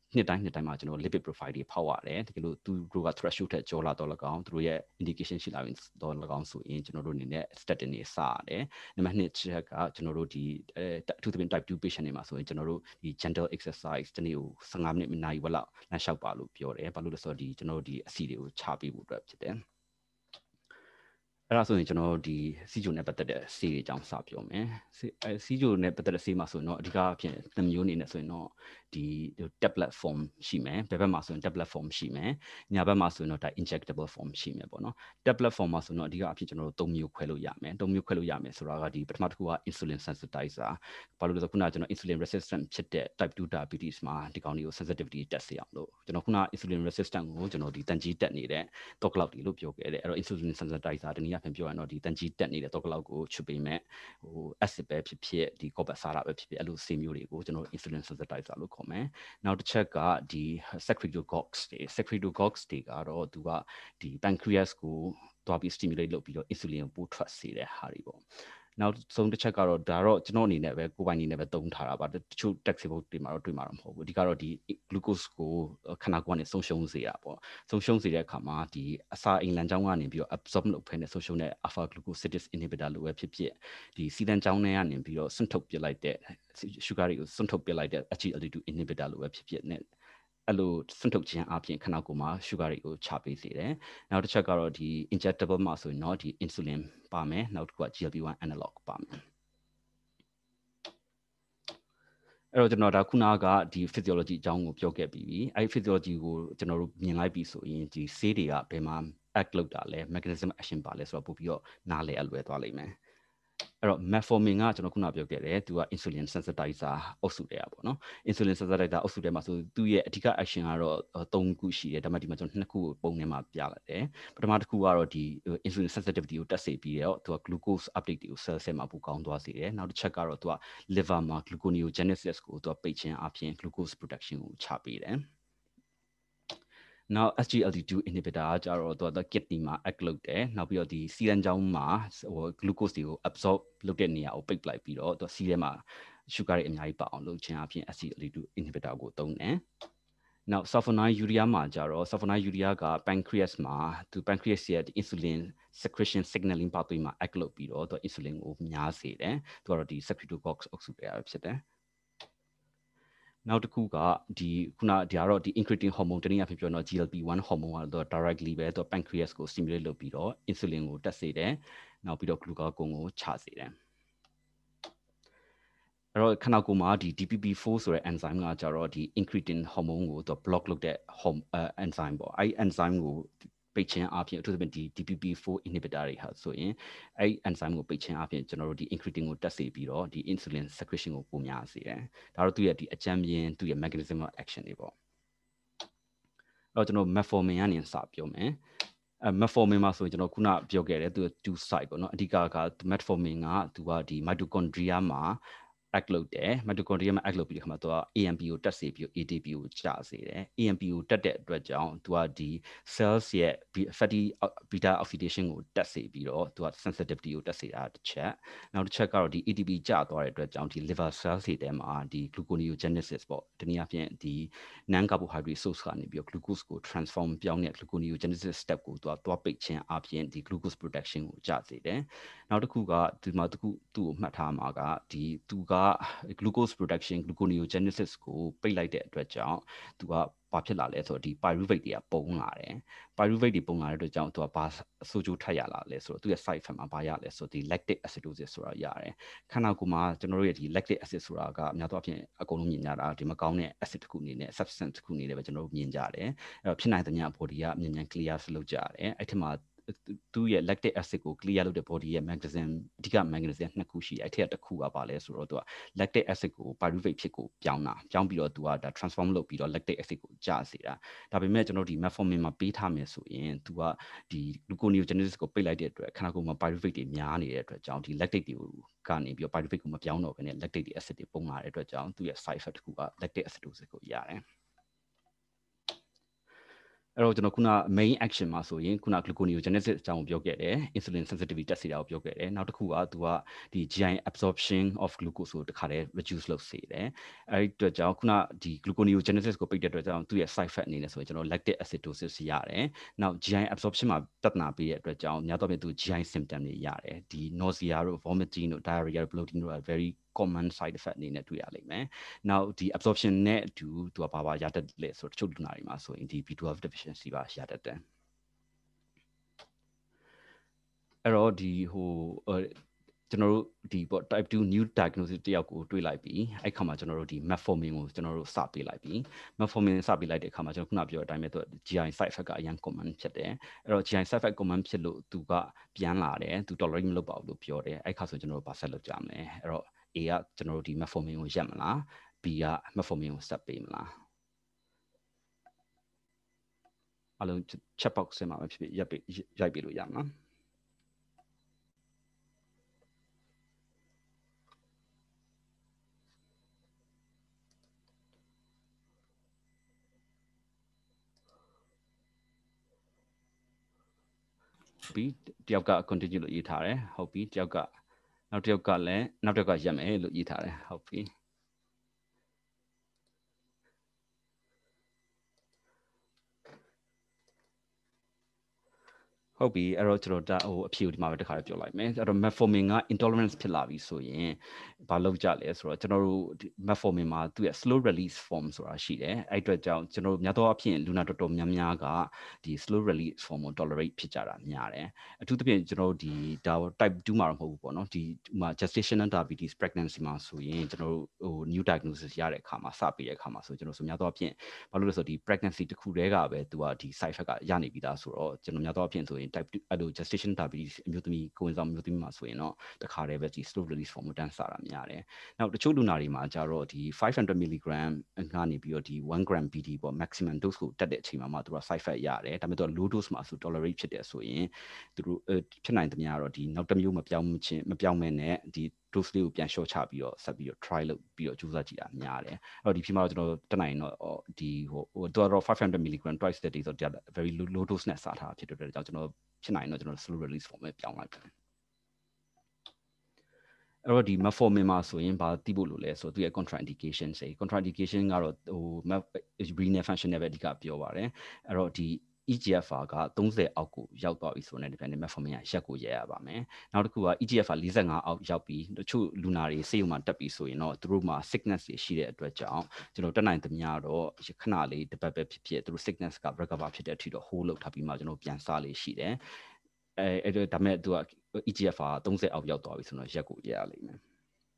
နှစ်တိုင်းမှာကျွန်တော် lipid profile တွေဖောက်ရတယ်တကယ်လို့သူတို့က threshold ထက်ကျော်လာတော့၎င်းသူတို့ရဲ့ indication ရှိလာရင်တော့၎င်းဆိုရင်ကျွန်တော်တို့အနေနဲ့ statin တွေစရတယ်နံပါတ်2ချက်ကကျွန်တော်တို့ဒီအထူးသဖြင့် type 2 patient တွေမှာဆိုရင်ကျွန်တော်တို့ဒီ gentle exercise တနေ့ကို15မိနစ်နာရီဝက်လောက်လမ်းလျှောက်ပါလို့ပြောတယ်ဘာလို့လဲဆိုတော့ဒီကျွန်တော်တို့ဒီအစီတွေကိုချပေးဖို့အတွက်ဖြစ်တယ်အဲ့ဒါဆိုရင်ကျွန်တော်ဒီစီဂျိုနဲ့ပတ်သက်တဲ့ဆေးတွေအကြောင်းစပြောမယ်စီဂျိုနဲ့ပတ်သက်တဲ့ဆေးမှာဆိုရင်တော့အဓိကအဖြစ်နှမျိုးအနေနဲ့ဆိုရင်တော့ဒီ tablet form ရှိမယ်ဘယ်ဘက်မှာဆိုရင် tablet form ရှိမယ်ညာဘက်မှာဆိုရင်တော့ဒါ injectable form ရှိမယ်ပေါ့နော် tablet form မှာဆိုရင်တော့အဓိကအဖြစ်ကျွန်တော်တို့၃မျိုးခွဲလို့ရမယ်၃မျိုးခွဲလို့ရမယ်ဆိုတာကဒီပထမတစ်ခုက insulin sensitizer ဘာလို့လဲဆိုတော့ခုနကကျွန်တော် insulin resistant ဖြစ်တဲ့ type 2 diabetes မှာဒီကောင်တွေကို sensitivity တက်စေအောင်လို့ကျွန်တော်ခုန insulin resistant ကိုကျွန်တော်ဒီတန်ကြီးတက်နေတဲ့ တော့ကလောက်တွေလို့ပြောခဲ့တယ်အဲ့တော့ insulin sensitizer တနည်းအားဖြင့်ပြောရင်တော့ဒီတန်ကြီးတက်နေတဲ့တော့ကလောက်ကိုချွတ်ပေးမဲ့ဟို acid ပဲဖြစ်ဖြစ်ဒီ copper စားတာပဲဖြစ်ဖြစ်အဲ့လိုဆေးမျိုးတွေကိုကျွန်တော် insulin sensitizer လို့ခေါ်မယ်နောက်တစ်ချက်ကဒီ secretagogues တွေကတော့သူကဒီ pancreas ကိုတွားပြီး stimulate လုပ်ပြီးတော့ insulin ကိုပို့ထွက်စေတဲ့ဟာတွေပေါ့နောက်ဆုံးတစ်ချက်ကတော့ဒါတော့ကျွန်တော်အနေနဲ့ပဲကိုယ်ပိုင်အနေနဲ့ပဲသုံးထားတာပါတချို့ textbook တွေမှာတော့တွေ့မှာတော့မဟုတ်ဘူးအဓိကတော့ဒီ glucose ကိုခန္ဓာကိုယ်ကနေဆုံးရှုံးစေတာပေါ့ဆုံးရှုံးစေတဲ့အခါမှာဒီအစာအိမ်လမ်းကြောင်းကနေပြီးတော့ absorb လုပ်ဖဲနဲ့ဆုံးရှုံးတဲ့ alpha glucosidase inhibitor လို့ပဲဖြစ်ဖြစ်ဒီစီးလမ်းကြောင်းထဲကနေပြီးတော့ဆွန့်ထုတ်ပစ်လိုက်တဲ့ sugar တွေကိုဆွန့်ထုတ်ပစ်လိုက်တဲ့ SGLT2 inhibitor လို့ပဲဖြစ်ဖြစ်နဲ့အဲ့လိုဆွန့်ထုတ်ခြင်းအပြင်ခန္ဓာကိုယ်မှာ sugar တွေကိုချပေးစေတယ်။နောက်တစ်ချက်ကတော့ဒီ injectable မှာဆိုရင်တော့ဒီ insulin ပါမယ်။နောက်တစ်ခုက GLP-1 analog ပါမယ်။အဲ့တော့ကျွန်တော်ဒါခုနကဒီ physiology အကြောင်းကိုပြောခဲ့ပြီးပြီ။အဲ့ physiology ကိုကျွန်တော်တို့မြင်လိုက်ပြီဆိုရင်ဒီဆေးတွေကဘယ်မှာ act လုပ်တာလဲ mechanism action ပါလဲဆိုတော့ပို့ပြီးတော့နားလည်အလွယ်သွားလိမ့်မယ်။အဲ့တော့ metformin ကကျွန်တော်ခုနပြောခဲ့တယ်သူက insulin sensitizer အုပ်စုတွေကပေါ့နော် insulin sensitizer အုပ်စုတွေမှာဆိုသူ့ရဲ့အဓိက action ကတော့3ခုရှိတယ်ဒါမှဒီမှာကျွန်တော်2ခုကိုပုံထဲမှာပြလိုက်တယ်ပထမတစ်ခုကတော့ဒီ insulin sensitivity ကိုတက်စေပြီးတော့သူက glucose uptake တွေကို cell မှာပိုကောင်းသွားစေတယ်နောက်တစ်ချက်ကတော့သူက liver မှာ gluconeogenesis ကိုသူကပိတ်ခြင်းအပြင် glucose production ကိုချပေးတယ်နောက် SGLT2 inhibitor ကကြတော့သူက kidney မှာ act လုပ်တယ်နောက်ပြီးတော့ဒီစီးလမ်းကြောင်းမှာဟို glucose တွေကို absorb လုပ်တဲ့နေရာကိုပိတ်ပလိုက်ပြီးတော့သူစီးထဲမှာ sugar တွေအများကြီးပါအောင်လုပ်ခြင်းအပြင် SGLT2 inhibitor ကိုသုံးတယ်နောက် sulfonylurea မှာကြတော့ sulfonylurea က pancreas မှာသူ pancreas ရဲ့ insulin secretion signaling pathway မှာ act လုပ်ပြီးတော့သူ insulin ကိုများစေတယ်သူကတော့ဒီ secretagogues အုပ်စုတွေဖြစ်တယ်နောက်တစ်ခုကဒီခုနဒီကတော့ဒီ incretin hormone တနည်းအားဖြင့်ပြောတော့ GLP-1 hormone ကတော့ directly ပဲသူ pancreas ကို stimulate လုပ်ပြီးတော့ insulin ကိုတက်စေတယ်နောက်ပြီးတော့ glucagon ကိုချစေတယ်အဲ့တော့ခန္ဓာကိုယ်မှာဒီ DPP4 ဆိုတဲ့ enzyme ကကြတော့ဒီ incretin hormone ကိုသူ block လုပ်တဲ့ enzyme ပေါ့အဲ့ enzyme ကိုပိတ်ခြင်းအပြင်အထူးသဖြင့်ဒီ DPP4 inhibitor တွေဟာဆိုရင်အဲ့ enzyme ကိုပိတ်ခြင်းအပြင်ကျွန်တော်တို့ဒီ incretin ကိုတက်စေပြီးတော့ဒီ insulin secretion ကိုပိုများစေတယ်ဒါတော့သူ့ရဲ့ဒီအကြမ်းမြင်သူ့ရဲ့ mechanism of action တွေပေါ့အဲ့တော့ကျွန်တော် metformin ကနေစပြောမယ်metformin မှာဆိုရင်ကျွန်တော်ခုနပြောခဲ့တယ်သူက two side ပေါ့နော်အဓိကက metformin ကသူကဒီ mitochondria မှာ act လုပ်တယ် mitochondria မှာ act လုပ်ပြီးတဲ့ခါမှာသူက AMP ကိုတက်စေပြီး ATP ကိုကျစေတယ် AMP ကိုတက်တဲ့အတွက်ကြောင့်သူကဒီ cells ရဲ့ fatty beta oxidation ကိုတက်စေပြီးတော့သူက sensitivity ကိုတက်စေတာတစ်ချက်နောက်တစ်ချက်ကတော့ဒီ ATP ကျသွားတဲ့အတွက်ကြောင့်ဒီ liver cells တွေထဲမှာဒီ gluconeogenesis ပေါ့တနည်းအားဖြင့်ဒီ non carbohydrate source ကနေပြီးတော့ glucose ကို transform ပြောင်းတဲ့ gluconeogenesis step ကိုသူကသွားပိတ်ခြင်းအပြင်ဒီ glucose production ကိုကျစေတယ်နောက်တစ်ခုကဒီမှာတစ်ခုသူ့ကိုမှတ်ထားမှာကဒီသူက glucose production gluconeogenesis ကိုပိတ်လိုက်တဲ့အတွက်ကြောင့်သူကဘာဖြစ်လာလဲဆိုတော့ဒီ pyruvate တွေကပုံလာတယ် pyruvate တွေပုံလာတဲ့အတွက်ကြောင့်သူကဘာအဆိုးကျိုးထပ်ရလာလဲဆိုတော့သူ့ရဲ့ side effect မှာဘာရလဲဆိုတော့ဒီ lactic acidosis ဆိုတာရတယ်ခန္ဓာကိုယ်မှာကျွန်တော်တို့ရဲ့ဒီ lactic acid ဆိုတာကအများသောအားဖြင့်အကုန်လုံးမြင်ကြတာဒီမကောင်းတဲ့ acid တစ်ခုအနေနဲ့ substance တစ်ခုအနေနဲ့ပဲကျွန်တော်တို့မြင်ကြတယ်အဲ့တော့ဖြစ်နိုင်တဲ့ည body ကမြန်မြန် clear လုပ်ကြတယ်အဲ့ထက်မှာသူ့ရဲ့ lactic acid ကို clear လုပ်တဲ့ body ရဲ့ mechanism အဓိက mechanism နှစ်ခုရှိတယ်အဲ့ထက်တစ်ခုကပါလဲဆိုတော့သူက lactic acid ကို pyruvate ဖြစ်ကိုပြောင်းပြီးတော့သူကဒါ transform လုပ်ပြီးတော့ lactic acid ကိုကျစေတာဒါပေမဲ့ကျွန်တော်ဒီ metformin မှာပေးထားမယ်ဆိုရင်သူကဒီ gluconeogenesis ကိုပိတ်လိုက်တဲ့အတွက်ခန္ဓာကိုယ်မှာ pyruvate တွေများနေတဲ့အတွက်ကြောင့်ဒီ lactic တွေကိုကနေပြီးတော့ pyruvate ကိုမပြောင်းတော့ဘဲနဲ့ lactic တွေ acid တွေပုံလာတဲ့အတွက်ကြောင့်သူ့ရဲ့ side effect တစ်ခုက lactic acidosis ကိုရတယ်အဲ့တော့ကျွန်တော်ခုန main action မှာဆိုရင်ခုန gluconeogenesis အကြောင်းပြောခဲ့တယ် insulin sensitivity တက်စီတာကိုပြောခဲ့တယ်နောက်တစ်ခုကသူကဒီ GI absorption of glucose ကိုတခါတည်း reduce လုပ်စေတယ်အဲ့ဒီအတွက်ကြောင့်ခုနဒီ gluconeogenesis ကိုပိတ်တဲ့အတွက်ကြောင့်သူ့ရဲ့ side effect အနေနဲ့ဆိုရင်ကျွန်တော် lactic acidosis ရတယ်နောက် GI absorption မှာပြဿနာပေးတဲ့အတွက်ကြောင့်များသောအားဖြင့်သူ GI symptom တွေရတယ်ဒီ nausea တို့ vomiting တို့ diarrhea တို့ bloating တို့ very common side effect အနေနဲ့တွေ့ရလိမ့်မယ်နောက်ဒီ absorption နဲ့အတူသူကဘာရတတ်လဲဆိုတော့တချို့လူနာတွေမှာဆိုရင်ဒီ B12 deficiency ပါရတတ်တယ်အဲ့တော့ဒီကျွန်တော်တို့ဒီပေါ့ type 2 new diagnosis တယောက်ကိုတွေးလိုက်ပြီးအဲ့ခါမှာကျွန်တော်တို့ဒီ metformin ကိုကျွန်တော်တို့စပေးလိုက်ပြီး metformin စပေးလိုက်တဲ့အခါမှာကျွန်တော်ခုနပြောတဲ့အတိုင်းပဲသူ GI side effect ကအရင် common ဖြစ်တယ်အဲ့တော့ GI side effect common ဖြစ်လို့သူကပြန်လာတယ်သူ tolerate မလုပ်ပါဘူးလို့ပြောတယ်အဲ့ခါဆိုကျွန်တော်တို့ဘာဆက်လုပ်ကြမလဲအဲ့တော့ A ကကျွန်တော်တို့ဒီ metformin ကိုရက်မလား B က metformin ကိုဆက်ပေးမလားအလုံး chat box မှာပဲဖြစ်ဖြစ်ရိုက်ပေးလို့ရမှာပြီးတယောက်က continue လို့ရေးထားတယ်ဟုတ်ပြီတယောက်ကနောက်တယောက်ကလည်းနောက်တယောက်ကရက်မယ်လို့ရေးထားတယ်ဟုတ်ပြီဟုတ်ပြီအဲ့တော့ကျွန်တော်အဖြေကိုဒီမှာပဲတစ်ခါလေးပြောလိုက်မယ်အဲ့တော့ metformin က intolerance ဖြစ်လာပြီဆိုရင်ဘာလုပ်ကြလဲဆိုတော့ကျွန်တော်တို့ metformin မှာသူ့ရဲ့ slow release form ဆိုတာရှိတယ်အဲ့အတွက်ကြောင့်ကျွန်တော်တို့များသောအားဖြင့်လူနာတော်တော်များများကဒီ slow release form ကို tolerate ဖြစ်ကြတာများတယ်အထူးသဖြင့်ကျွန်တော်တို့ဒီဒါ type 2မှာတော့မဟုတ်ဘူးပေါ့နော်ဒီမှာ gestational diabetes pregnancy မှာဆိုရင်ကျွန်တော်တို့new diagnosis ရတဲ့အခါမှာစပေးတဲ့အခါမှာဆိုကျွန်တော်ဆိုများသောအားဖြင့်ဘာလို့လဲဆိုတော့ဒီ pregnancy တစ်ခုတည်းကပဲသူကဒီ side effect ကရနေပြီးသားဆိုတော့ကျွန်တော်များသောအားဖြင့်ဆိုရင် type 2အဲ့လို gestation diabetes အမျိုးသမီးကိုယ်ဝန်ဆောင်မျိုးသမီးမှာဆိုရင်တော့တခါတည်းပဲဒီ slow release form ကိုတန်းစားတာများတယ်။နောက်တချို့လူနာတွေမှာကျတော့ဒီ500 mg ကနေပြီးတော့ဒီ1 gram BD ပေါ့ maximum dose ကိုတက်တဲ့အချိန်မှာသူက side effect ရတယ်။ဒါပေမဲ့သူက low dose မှာဆို tolerate ဖြစ်တယ်ဆိုရင်သူတို့ဖြစ်နိုင်သမျှတော့ဒီနောက်တစ်မျိုးမပြောင်းမဲနဲ့ဒီ dose လေးကိုပြန် short ချပြီးတော့ဆက်ပြီးတော့ try လုပ်ပြီးတော့ကြိုးစားကြည့်တာများတယ်။အဲ့တော့ဒီဖြစ်မှာတော့ကျွန်တော်တက်နိုင်တော့ဒီသူကတော့500 mg twice a day ဆိုတော့ very low dose နဲ့စားထားဖြစ်တဲ့အတွက်ကြောင့်ကျွန်တော်ဖြစ်နိုင်တော့ကျွန်တော် slow release form ပဲပြောင်းလိုက်တယ်အဲ့တော့ဒီ metformin မှာဆိုရင်ဘာသိဖို့လို့လဲဆိုတော့သူရဲ့ contraindication တွေ contraindication ကတော့renal function နဲ့ပဲအဓိကပြောပါတယ်အဲ့တော့ဒီ EGFR က30အောက်ကိုရောက်သွားပြီဆိုတဲ့ dependent metformin ကရက်ကိုရဲရပါမယ်နောက်တစ်ခုက EGFR 45အောက်ရောက်ပြီးတချို့လူနာတွေဆေးရုံမှာတက်ပြီးဆိုရင်တော့သူတို့မှာ sickness တွေရှိတဲ့အတွက်ကြောင့်ကျွန်တော်တက်နိုင်သမျှတော့ခဏလေးတစ်ပတ်ပဲဖြစ်ဖြစ်သူတို့ sickness က recover ဖြစ်တဲ့အထိတော့ hold လုပ်ထားပြီးမှကျွန်တော်ပြန်စားလေးရှိတယ်အဲ့ဒါမဲ့သူက EGFR 30အောက်ရောက်သွားပြီဆိုတော့ရက်ကိုရရလိမ့်မယ်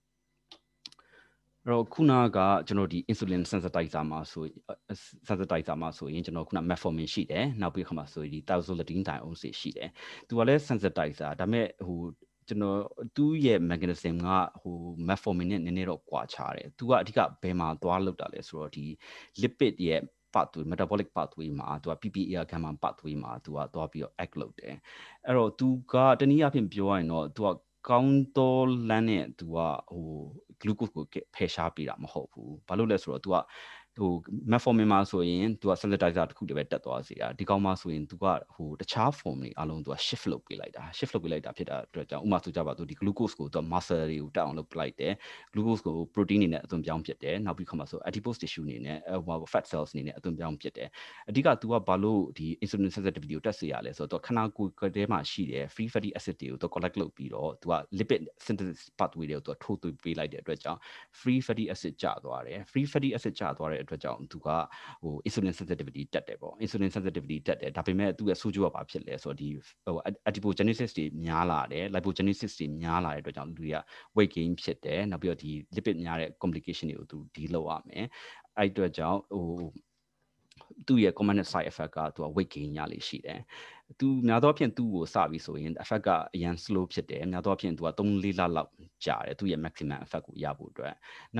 အဲ့တော့ခုနကကျွန်တော်ဒီ insulin sensitizer မှာဆိုရင်ကျွန်တော်ခုန metformin ရှိတယ်နောက်ပြီးခါမှာဆိုရင်ဒီ thiazolidine dione ရှိတယ်သူကလည်း sensitizer ဒါမဲ့ကျွန်တော်သူ့ရဲ့ mechanism ကmetformin နဲ့နည်းနည်းတော့ကွာခြားတယ်သူကအဓိကဘယ်မှာသွားလောက်တာလဲဆိုတော့ဒီ lipid ရဲ့ pathway metabolic pathway မှာသူက PPAR gamma pathway မှာသူကသွားပြီးတော့ act လုပ်တယ်အဲ့တော့သူကတနည်းအားဖြင့်ပြောရရင်တော့သူကကောင်းသောလမ်းနဲ့သူကglucose ကိုဖယ်ရှားပေးတာမဟုတ်ဘူးဘာလို့လဲဆိုတော့ तू ကmetformin မှာဆိုရင် तू က sensitizer တစ်ခုတည်းပဲတက်သွားစေတာဒီကောင်မှာဆိုရင် तू ကတခြား form တွေအလုံး तू က shift လုပ်ပေးလိုက်တာဖြစ်တာအတွက်ကြောင့်ဥပမာဆိုကြပါ तू ဒီ glucose ကို तू muscle တွေကိုတက်အောင်လုပ်ပလိုက်တယ် glucose ကို protein တွေနဲ့အသွင်ပြောင်းဖြစ်တယ်နောက်ပြီးခါမှာဆို adipose tissue အနေနဲ့fat cells အနေနဲ့အသွင်ပြောင်းဖြစ်တယ်အဓိက तू ကဘာလို့ဒီ insulin sensitivity ကိုတက်စေရလဲဆိုတော့ तू ခနာကိုယ်ထဲမှာရှိတဲ့ free fatty acid တွေကို तू collect လုပ်ပြီးတော့ तू က lipid synthesis pathway တွေကို तू ထိုးသွင်းပေးလိုက်တဲ့အတွက်ကြောင့် free fatty acid ကျသွားတယ် free fatty acid ကျသွားတဲ့အတွက်ကြောင့်သူကinsulin sensitivity တက်တယ်ပေါ့ insulin sensitivity တက်တယ်ဒါပေမဲ့သူ့ရဲ့ဆိုးကျိုးကဘာဖြစ်လဲဆိုတော့ဒီ adipogenesis တွေများလာတယ် lipogenesis တွေများလာတဲ့အတွက်ကြောင့်လူတွေက weight gain ဖြစ်တယ်နောက်ပြီးတော့ဒီ lipid များတဲ့ complication တွေကိုသူ deal လုပ်ရမယ်အဲ့အတွက်ကြောင့်သူ့ရဲ့ common side effect ကသူက weight gain ရလေရှိတယ်သူများသောအားဖြင့်သူ့ကိုစပြီးဆိုရင် effect ကအရန် slow ဖြစ်တယ်များသောအားဖြင့်သူက3-4လလောက်ကြာတယ်သူ့ရဲ့ maximum effect ကိုရဖို့အတွက်နောက်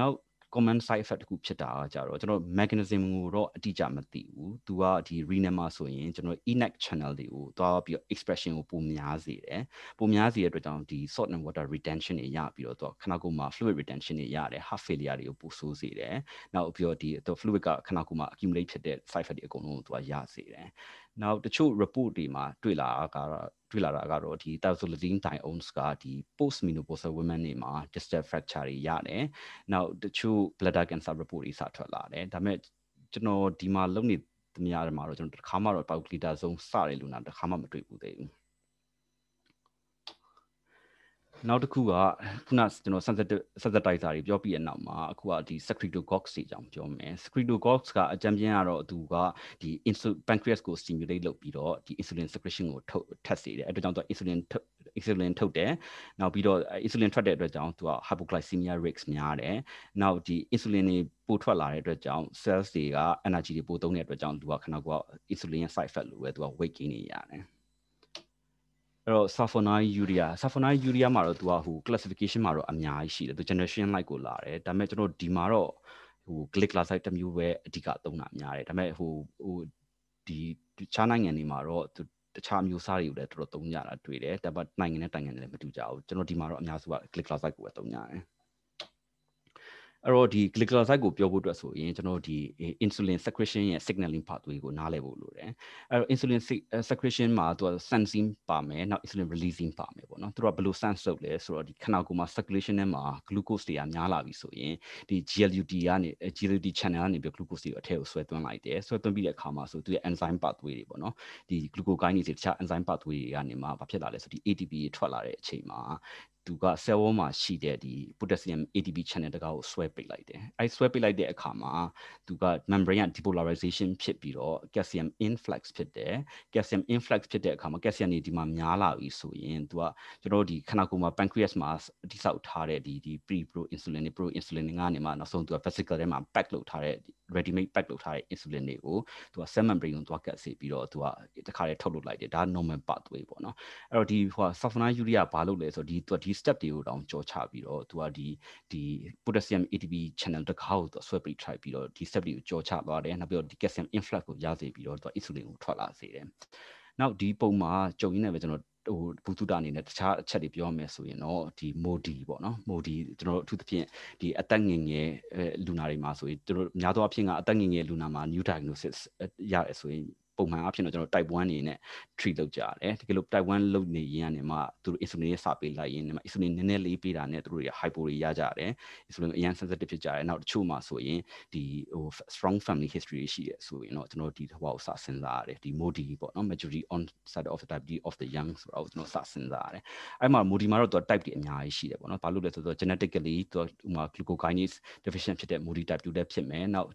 common side effect တခုဖြစ်တာကြတော့ကျွန်တော် mechanism ကိုတော့အတိအကျမသိဘူးသူကဒီ renal မှာဆိုရင်ကျွန်တော် ENaC channel တွေကိုတွားပြီး expression ကိုပုံများစေတယ်ပုံများစေတဲ့အတွက်ကြောင့်ဒီ salt and water retention တွေရပြီးတော့ခဏကိုမှ fluid retention တွေရတယ် heart failure တွေကိုပိုဆိုးစေတယ်နောက်ပြီးတော့ဒီ fluid ကခဏကိုမှ accumulate ဖြစ်တဲ့ side effect တွေအကုန်လုံးကိုသူကရစေတယ်နောက်တချို့ report တွေမှာတွေ့လာတာကတော့ဒီ tazolidine diones ကဒီ post menopausal women တွေမှာ distal fracture တွေရတယ်နောက်တချို့ bladder cancer report တွေစထွက်လာတယ်ဒါပေမဲ့ကျွန်တော်ဒီမှာလုပ်နေသမျှမှာတော့ကျွန်တော်တစ်ခါမှတော့ pauclitazone စတယ်လို့နာတစ်ခါမှမတွေ့ဘူးသေးဘူးနောက်တစ်ခုကခုနကျွန်တော် sensitizer တွေပြောပြီးတဲ့နောက်မှာအခုကဒီ secretogogues တွေကြောင့်ပြောမယ် secretogogues ကအကြံပြင်းကတော့သူကဒီ pancreas ကို stimulate လုပ်ပြီးတော့ဒီ insulin secretion ကိုထပ်စေတယ်အဲ့ဒါကြောင့်သူက insulin ထုတ်တယ်နောက်ပြီးတော့ insulin ထွက်တဲ့အတွက်ကြောင့်သူက hypoglycemia risk များတယ်နောက်ဒီ insulin တွေပို့ထွက်လာတဲ့အတွက်ကြောင့် cells တွေက energy တွေပို့သုံးတဲ့အတွက်ကြောင့်သူကခဏက insulin ရဲ့ side effect လို့ပဲသူက weight gain တွေရတယ်အဲ့တော့ sulfonide urea မှာတော့သူကဟို classification မှာတော့အများကြီးရှိတယ်သူ generation like ကိုလာတယ်ဒါပေမဲ့ကျွန်တော်ဒီမှာတော့ဟို glycoside တစ်မျိုးပဲအဓိကသုံးတာများတယ်ဒါပေမဲ့ဟိုဒီတခြားနိုင်ငံတွေမှာတော့သူတခြားမျိုးစားတွေကိုလည်းတော်တော်သုံးကြတာတွေ့တယ်ဒါပေမဲ့နိုင်ငံနဲ့နိုင်ငံတွေလည်းမတူကြဘူးကျွန်တော်ဒီမှာတော့အများစုက glycoside ကိုပဲသုံးကြတယ်အဲ့တော့ဒီ glycoside ကိုပြောဖို့အတွက်ဆိုရင်ကျွန်တော်ဒီ insulin secretion ရဲ့ signaling pathway ကိုနားလည်ဖို့လိုတယ်အဲ့တော့ insulin secretion မှာသူက sensing ပါမယ်နောက် insulin releasing ပါမယ်ပေါ့နော်သူတို့ကဘယ်လို sense လုပ်လဲဆိုတော့ဒီခဏကိုမှ circulation ထဲမှာ glucose တွေကများလာပြီဆိုရင်ဒီ GLUT channel ကနေပြီး glucose တွေအထက်ကိုဆွဲသွင်းလိုက်တယ်ဆွဲသွင်းပြီးတဲ့အခါမှာဆိုသူရဲ့ enzyme pathway တွေပေါ့နော်ဒီ glucokinase တွေတခြား enzyme pathway တွေကနေမှဘာဖြစ်လာလဲဆိုဒီ ATP ထွက်လာတဲ့အချိန်မှာသူက cell wall မှာရှိတဲ့ဒီ potassium ATP channel တကားကိုဆွဲပိတ်လိုက်တယ်အဲဆွဲပိတ်လိုက်တဲ့အခါမှာသူက membrane က depolarization ဖြစ်ပြီးတော့ calcium influx ဖြစ်တယ် calcium influx ဖြစ်တဲ့အခါမှာ calcium တွေဒီမှာများလာပြီဆိုရင်သူကကျွန်တော်တို့ဒီခဏကိုမှ pancreas မှာတိစောက်ထားတဲ့ဒီ pro insulin တွေ pro insulin တွေကနေမှနောက်ဆုံးသူက vesicle ထဲမှာ pack လုပ်ထားတဲ့ ready made pack လုပ်ထားတဲ့ insulin တွေကိုသူက cell membrane ကိုသွားကတ်စေပြီးတော့သူကတခါတည်းထုတ်လုပ်လိုက်တယ်ဒါ normal pathway ပေါ့နော်အဲ့တော့ဒီဟို sulfonide urea ဘာလုပ်လဲဆိုတော့ဒီ step တွေကိုတောင်ကြောချပြီးတော့သူကဒီ potassium ATP channel တခါကိုသူဆွဲပိတ်ထားပြီးတော့ဒီ step တွေကိုကြောချသွားတယ်နောက်ပြီးတော့ဒီ calcium influx ကိုရစေပြီးတော့သူ insulin ကိုထွက်လာစေတယ်နောက်ဒီပုံမှာကြုံရင်းနဲ့ပဲကျွန်တော်ဟိုဘူတုတာအနေနဲ့တခြားအချက်တွေပြောမယ်ဆိုရင်တော့ဒီ modi ပေါ့နော် modi ကျွန်တော်တို့အထူးသဖြင့်ဒီအသက်ငယ်ငယ်လူနာတွေမှာဆိုရင်တို့များသောအားဖြင့်ကအသက်ငယ်ငယ်လူနာမှာ new diagnosis ရတယ်ဆိုရင်ပုံမှန်အားဖြင့်တော့ကျွန်တော် type 1 အနေနဲ့ treat လုပ်ကြရတယ်တကယ်လို့ type 1လုပ်နေရင်ကနေမှသူတို့ insulin ရေးစပေးလိုက်ရင် insulin နည်းနည်းလေးပေးတာနဲ့သူတို့တွေ hypo တွေရကြတယ် insulin အရင် sensitive ဖြစ်ကြတယ်နောက်တချို့မှာဆိုရင်ဒီဟို strong family history ရှိရဆိုရင်တော့ကျွန်တော်ဒီဟိုကိုစစဉ်းစားရတယ်ဒီ modi ပေါ့နော် majority onset of the diabetes of the young ဆိုတော့ကျွန်တော်စစဉ်းစားရတယ်အဲ့မှာ modi မှာတော့သူ type တွေအများကြီးရှိတယ်ပေါ့နော်ဘာလို့လဲဆိုတော့ genetically သူဟိုမှာ glucokinase deficient ဖြစ်တဲ့ modi type 2လည်းဖြစ်မယ်နောက်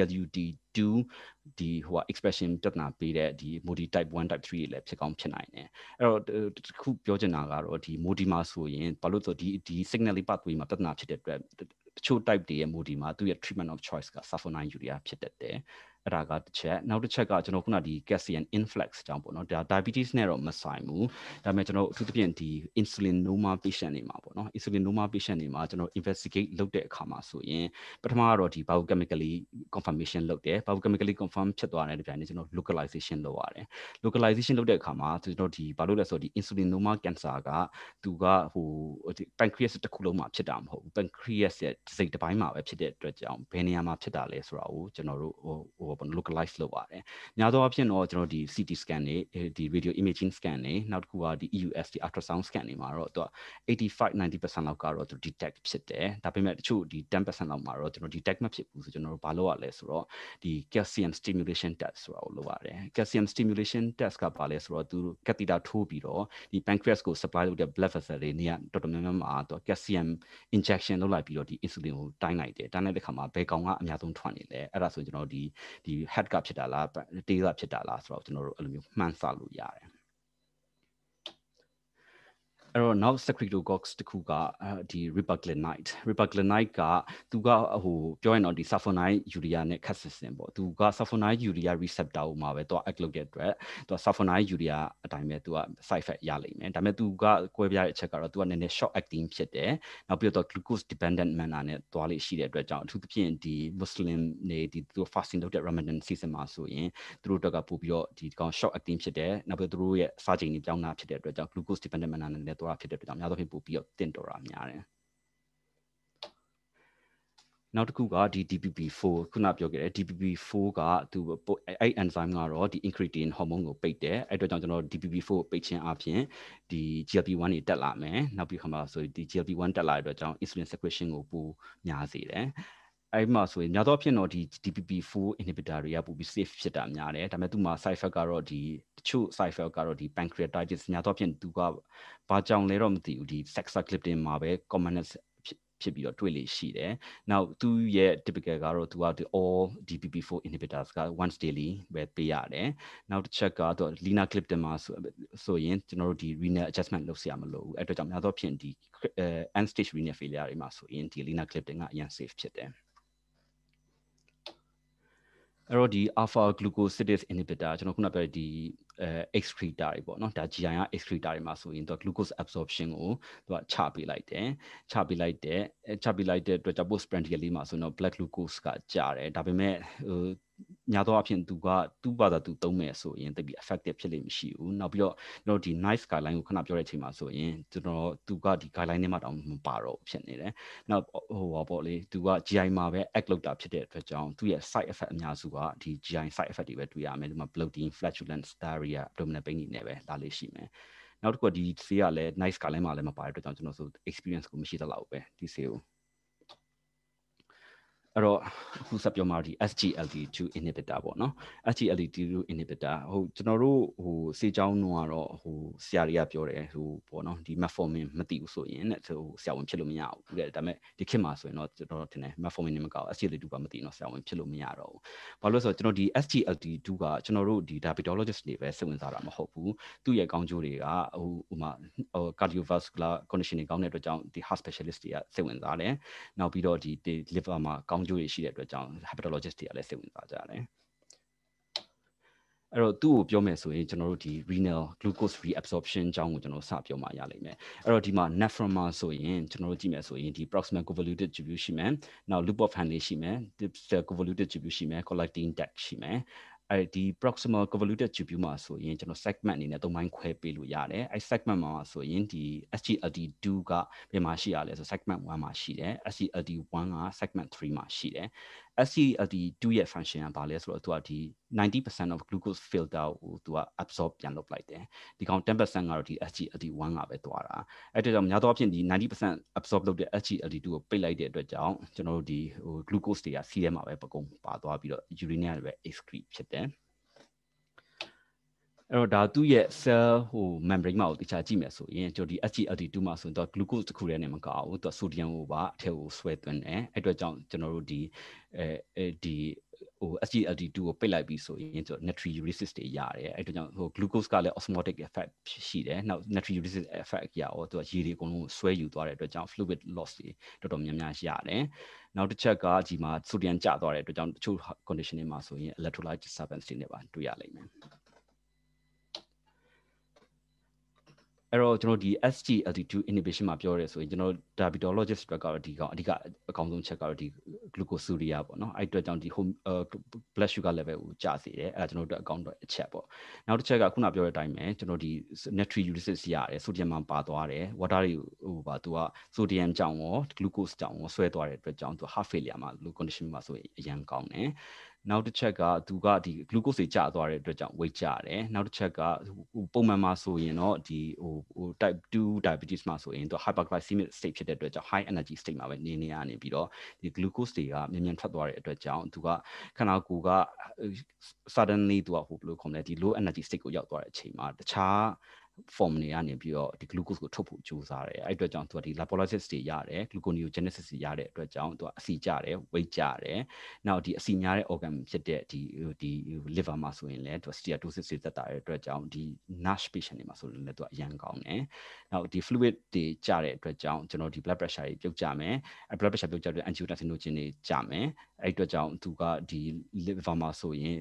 GLUT2 ဒီဟို expression ပြဿနာပေးတဲ့ဒီ modi type 1 type 3တွေလည်းဖြစ်ကောင်းဖြစ်နိုင်တယ်အဲ့တော့တခုပြောချင်တာကတော့ဒီ modi မှာဆိုရင်ဘာလို့ဆိုဒီ signaling pathway မှာပြဿနာဖြစ်တဲ့အတွက်တချို့ type တွေရဲ့ modi မှာသူရဲ့ treatment of choice က sulfonide urea ဖြစ်တတ်တယ်အဲ့ဒါကတစ်ချက်နောက်တစ်ချက်ကကျွန်တော်ခုနဒီ calcium influx ကြောင့်ပေါ့နော်ဒါ diabetes နဲ့တော့မဆိုင်ဘူးဒါပေမဲ့ကျွန်တော်အထူးသဖြင့်ဒီ insulinoma patient တွေမှာပေါ့နော် insulinoma patient တွေမှာကျွန်တော် investigate လုပ်တဲ့အခါမှာဆိုရင်ပထမကတော့ဒီ biochemically confirmation လုပ်တယ် biochemically confirm ဖြစ်သွားတဲ့ကြိုင်ကျွန်တော် localization လုပ်ရတယ် localization လုပ်တဲ့အခါမှာကျွန်တော်ဒီဘာလို့လဲဆိုတော့ဒီ insulinoma cancer ကသူကဟို pancreas တစ်ခုလုံးမှာဖြစ်တာမဟုတ်ဘူး pancreas ရဲ့တစ်စိတ်တစ်ပိုင်းမှာပဲဖြစ်တဲ့အတွက်ကြောင့်ဘယ်နေရာမှာဖြစ်တာလဲဆိုတာကိုကျွန်တော်တို့ဟို localize လုပ်ရတယ်။များသောအားဖြင့်တော့ကျွန်တော်ဒီ CT scan တွေဒီ radio imaging scan တွေနောက်တစ်ခုကဒီ EUS ဒီ ultrasound scan တွေမှာတော့သူက85-90% လောက်ကတော့သူ detect ဖြစ်တယ်။ဒါပေမဲ့တချို့ဒီ10% လောက်မှာတော့ကျွန်တော် detect မဖြစ်ဘူးဆိုကျွန်တော်တို့ဘာလုပ်ရလဲဆိုတော့ဒီ calcium stimulation test ဆိုတာကိုလုပ်ရတယ်။ calcium stimulation test ကဘာလဲဆိုတော့သူ catheter ထိုးပြီးတော့ဒီ pancreas ကို supply လုပ်တဲ့ blood vessel တွေနေရာတော်တော်များများမှာသူ calcium injection လုပ်လိုက်ပြီးတော့ဒီ insulin ကိုတိုင်းလိုက်တယ်တိုင်းလိုက်တဲ့အခါမှာဘယ်ကောင်ကအများဆုံးထွက်နေလဲအဲ့ဒါဆိုကျွန်တော်ဒီ head ကဖြစ်တာလား tail ကဖြစ်တာလားဆိုတော့ကျွန်တော်တို့အဲ့လိုမျိုးမှန်းဆလို့ရတယ်အဲ့တော့နောက် secretogogues တခုကဒီ ribaglinide ကသူကဟိုပြောရင်တော့ဒီ sulfonide urea နဲ့ခက်ဆင်ပေါ့သူက sulfonide urea receptor ဟိုမှာပဲသူ act လုပ်တဲ့အတွက်သူ sulfonide urea တိုင်းပဲသူက side effect ရလိမ့်မယ်ဒါပေမဲ့သူကကွဲပြားတဲ့အချက်ကတော့သူကနည်းနည်း short acting ဖြစ်တယ်နောက်ပြီးတော့ glucose dependent manner နဲ့သွားလိမ့်ရှိတဲ့အတွက်ကြောင့်အထူးသဖြင့်ဒီ Muslim တွေဒီသူ fasting လုပ်တဲ့ Ramadan season မှာဆိုရင်သူတို့တော့ကပို့ပြီးတော့ဒီကောင် short acting ဖြစ်တယ်နောက်ပြီးသူတို့ရဲ့စားချိန်တွေပြောင်းတာဖြစ်တဲ့အတွက်ကြောင့် glucose dependent manner နဲ့သွားတာဖြစ်တဲ့အတွက်ကြောင့်များသောအားဖြင့်ပို့ပြီးတော့တင့်တော်တာများတယ်နောက်တစ်ခုကဒီ DPP4 ခုနပြောခဲ့တဲ့ DPP4 ကသူအဲ့ enzyme ကတော့ဒီ incretin hormone ကိုပိတ်တယ်အဲ့အတွက်ကြောင့်ကျွန်တော် DPP4 ကိုပိတ်ခြင်းအပြင်ဒီ GLP-1 တွေတက်လာမယ်နောက်ပြီးခါမှဆိုဒီ GLP-1 တက်လာတဲ့အတွက်ကြောင့် insulin secretion ကိုပိုများစေတယ်အဲ့မှာဆိုရင်များသောအားဖြင့်တော့ဒီ DPP4 inhibitor တွေကပိုပြီး safe ဖြစ်တာများတယ်ဒါပေမဲ့သူ့မှာ side effect ကတော့ဒီတချို့ side effect ကတော့ဒီ pancreatitis များသောအားဖြင့်သူကဘာကြောင့်လဲတော့မသိဘူးဒီ saxagliptin မှာပဲ common ဖြစ်ပြီးတော့တွေ့လေရှိတယ်။ Now သူရဲ့ typical ကတော့သူက all DPP4 inhibitors က once daily ပဲပေးရတယ်။နောက်တစ်ချက်ကတော့ linagliptin မှာဆိုရင်ကျွန်တော်တို့ဒီ renal adjustment လုပ်စရာမလိုဘူး။အဲ့အတွက်ကြောင့်များသောဖြင့်ဒီ end stage renal failure တွေမှာဆိုရင်ဒီ linagliptin ကအရင် safe ဖြစ်တယ်။အဲ့တော့ဒီ alpha glucosidase inhibitor ကျွန်တော်ခုနပြောတဲ့ဒီexcreta တွေပေါ့နော်ဒါ GI က excreta တွေမှာဆိုရင်သူ glucose absorption ကိုသူကချပေးလိုက်တဲ့အတွက်ကြောင့် postprandially မှာဆိုတော့ blood glucose ကကျတယ်ဒါပေမဲ့များသောအားဖြင့်သူကသူ့ဘာသာသူသုံးမယ်ဆိုရင်တိတ်ပြီး effective ဖြစ်လိမ့်မရှိဘူးနောက်ပြီးတော့ကျွန်တော်ဒီ nice guideline ကိုခဏပြောတဲ့အချိန်မှာဆိုရင်ကျွန်တော်သူကဒီ guideline ထဲမှာတောင်မပါတော့ဖြစ်နေတယ်နောက်ပေါ့လေသူက GI မှာပဲ act လုပ်တာဖြစ်တဲ့အတွက်ကြောင့်သူ့ရဲ့ side effect အများစုကဒီ GI side effect တွေပဲတွေ့ရမယ်ဒီမှာ bloating flatulence diarrhea abdominal pain တွေနဲ့ပဲလာလေးရှိမယ်နောက်တစ်ခုကဒီဆေးကလည်း nice guideline မှာလည်းမပါတဲ့အတွက်ကြောင့်ကျွန်တော်ဆို experience ကိုမရှိသလောက်ပဲဒီဆေးကိုအဲ့တော့အခုဆက်ပြောမှာဒီ SGLT2 inhibitor ပေါ့နော် SGLT2 inhibitor ဟိုကျွန်တော်တို့ဟိုစေချောင်းတော့ကတော့ဟိုဆရာတွေကပြောတယ်ဟိုပေါ့နော်ဒီ metformin မသိဘူးဆိုရင်တဲ့ဟိုဆရာဝန်ဖြစ်လို့မရဘူးတဲ့ဒါပေမဲ့ဒီခေတ်မှာဆိုရင်တော့ကျွန်တော်ထင်တယ် metformin နဲ့မကောက် SGLT2 ကမသိတော့ဆရာဝန်ဖြစ်လို့မရတော့ဘူးဘာလို့လဲဆိုတော့ကျွန်တော်ဒီ SGLT2 ကကျွန်တော်တို့ဒီ diabetologist တွေပဲစိတ်ဝင်စားတာမဟုတ်ဘူးသူ့ရဲ့ကောင်းကျိုးတွေကဟိုမှာcardiovascular condition တွေကောင်းတဲ့အတွက်ကြောင့်ဒီ heart specialist တွေကစိတ်ဝင်စားတယ်နောက်ပြီးတော့ဒီ liver မှာကောင်းကျိုးတွေရှိတဲ့အတွက်ကြောင့် hepatologist တွေကလည်းစိတ်ဝင်စားကြတယ်အဲ့တော့သူ့ကိုပြောမယ်ဆိုရင်ကျွန်တော်တို့ဒီ renal glucose reabsorption အကြောင်းကိုကျွန်တော်စပြောမှရလိမ့်မယ်အဲ့တော့ဒီမှာ nephron မှာဆိုရင်ကျွန်တော်တို့ကြည့်မယ်ဆိုရင်ဒီ proximal convoluted tubule ရှိမယ်နောက် loop of Henle ရှိမယ် distal convoluted tubule ရှိမယ် collecting duct ရှိမယ်အဲ့ဒီ proximal convoluted tubule မှာဆိုရင်ကျွန်တော် segment အနေနဲ့၃ပိုင်းခွဲပေးလို့ရတယ်အဲ့ segment မှာဆိုရင်ဒီ SGLT2 ကဘယ်မှာရှိရလဲဆို segment 1မှာရှိတယ် SGLT1 က segment 3မှာရှိတယ် SGLT2 ရဲ့ function ကဘာလဲဆိုတော့သူကဒီ 90% of glucose filter ကိုသူက absorb ပြန်လုပ်လိုက်တယ်ဒီကောင် 10% ကတော့ဒီ SGLT1 ကပဲသွားတာအဲ့အတွက်ကြောင့်များသောအားဖြင့်ဒီ 90% absorb လုပ်တဲ့ SGLT2 ကိုပိတ်လိုက်တဲ့အတွက်ကြောင့်ကျွန်တော်တို့ဒီဟို glucose တွေကစီးထဲမှာပဲပကုံးပါသွားပြီးတော့ urine နဲ့ပဲ excrete ဖြစ်တယ်အဲ့တော့ဒါသူ့ရဲ့ cell ဟို membrane မှာကိုတခြားကြည့်မယ်ဆိုရင်ကျွန်တော်ဒီ SGLT2 မှာဆိုတော့ glucose တစ်ခုတည်းနဲ့မကဘူးသူက sodium ကိုပါအထက်ကိုဆွဲသွင်းတယ်အဲ့အတွက်ကြောင့်ကျွန်တော်တို့ဒီဒီဟို SGLT2 ကိုပိတ်လိုက်ပြီးဆိုရင်ကျွန်တော် natriuresis တွေရတယ်အဲ့အတွက်ကြောင့်ဟို glucose ကလည်း osmotic effect ရှိတယ်နောက် natriuresis effect ရတော့သူကရေတွေအကုန်လုံးဆွဲယူသွားတဲ့အတွက်ကြောင့် fluid loss တွေတော်တော်များများရတယ်နောက်တစ်ချက်ကဒီမှာ sodium ကျသွားတဲ့အတွက်ကြောင့်တချို့ condition တွေမှာဆိုရင် electrolyte disturbance တွေနဲ့ပါတွေ့ရလိမ့်မယ်အဲ့တော့ကျွန်တော်ဒီ SGLT2 inhibition မှာပြောရဲဆိုရင်ကျွန်တော် diabetologist တွေကတော့ဒီကောင်အဓိကအကောင်းဆုံးချက်ကတော့ဒီ glucosuria ပေါ့နော်အဲ့အတွက်ကြောင့်ဒီ blood sugar level ကိုကျစေတယ်အဲ့ဒါကျွန်တော်တို့အကောင်းတော့အချက်ပေါ့နောက်တစ်ချက်ကခုနပြောတဲ့အတိုင်းပဲကျွန်တော်ဒီ natriuresis ရတယ် sodium မှာပါသွားတယ် water တွေဟိုပါသူက sodium ကြောင့်ရော glucose ကြောင့်ရောဆွဲသွားတဲ့အတွက်ကြောင့်သူ heart failure မှာ low condition မှာဆိုရင်အရန်ကောင်းတယ်နောက်တစ်ချက်ကသူကဒီ glucose တွေကျသွားတဲ့အတွက်ကြောင့် weight ကျတယ်နောက်တစ်ချက်ကပုံမှန်မှာဆိုရင်တော့ဒီဟို type 2 diabetes မှာဆိုရင်သူ hyperglycemic state ဖြစ်တဲ့အတွက်ကြောင့် high energy state မှာပဲနေရနေပြီးတော့ဒီ glucose တွေကမြန်မြန်ထွက်သွားတဲ့အတွက်ကြောင့်သူကခန္ဓာကိုယ်က suddenly သူကဟိုဘယ်လိုခေါ်မလဲဒီ low energy state ကိုရောက်သွားတဲ့အချိန်မှာတခြားform တွေကနေပြီးတော့ဒီ glucose ကိုထုတ်ဖို့ကြိုးစားတယ်အဲ့အတွက်ကြောင့်သူကဒီ lipolysis တွေရတယ် gluconeogenesis တွေရတဲ့အတွက်ကြောင့်သူကအဆီကျတယ် weight ကျတယ်နောက်ဒီအဆီများတဲ့ organ ဖြစ်တဲ့ဒီ liver မှာဆိုရင်လည်းသူက steatosis တွေတက်တာတဲ့အတွက်ကြောင့်ဒီ NASH patient တွေမှာဆိုရင်လည်းသူကအရန်ကောင်းတယ်နောက်ဒီ fluid တွေကျတဲ့အတွက်ကြောင့်ကျွန်တော်ဒီ blood pressure တွေပြုတ်ကျမယ်အဲ့ blood pressure ပြုတ်ကျတဲ့ angiotensinogen တွေကျမယ်အဲ့အတွက်ကြောင့်သူကဒီ liver မှာဆိုရင်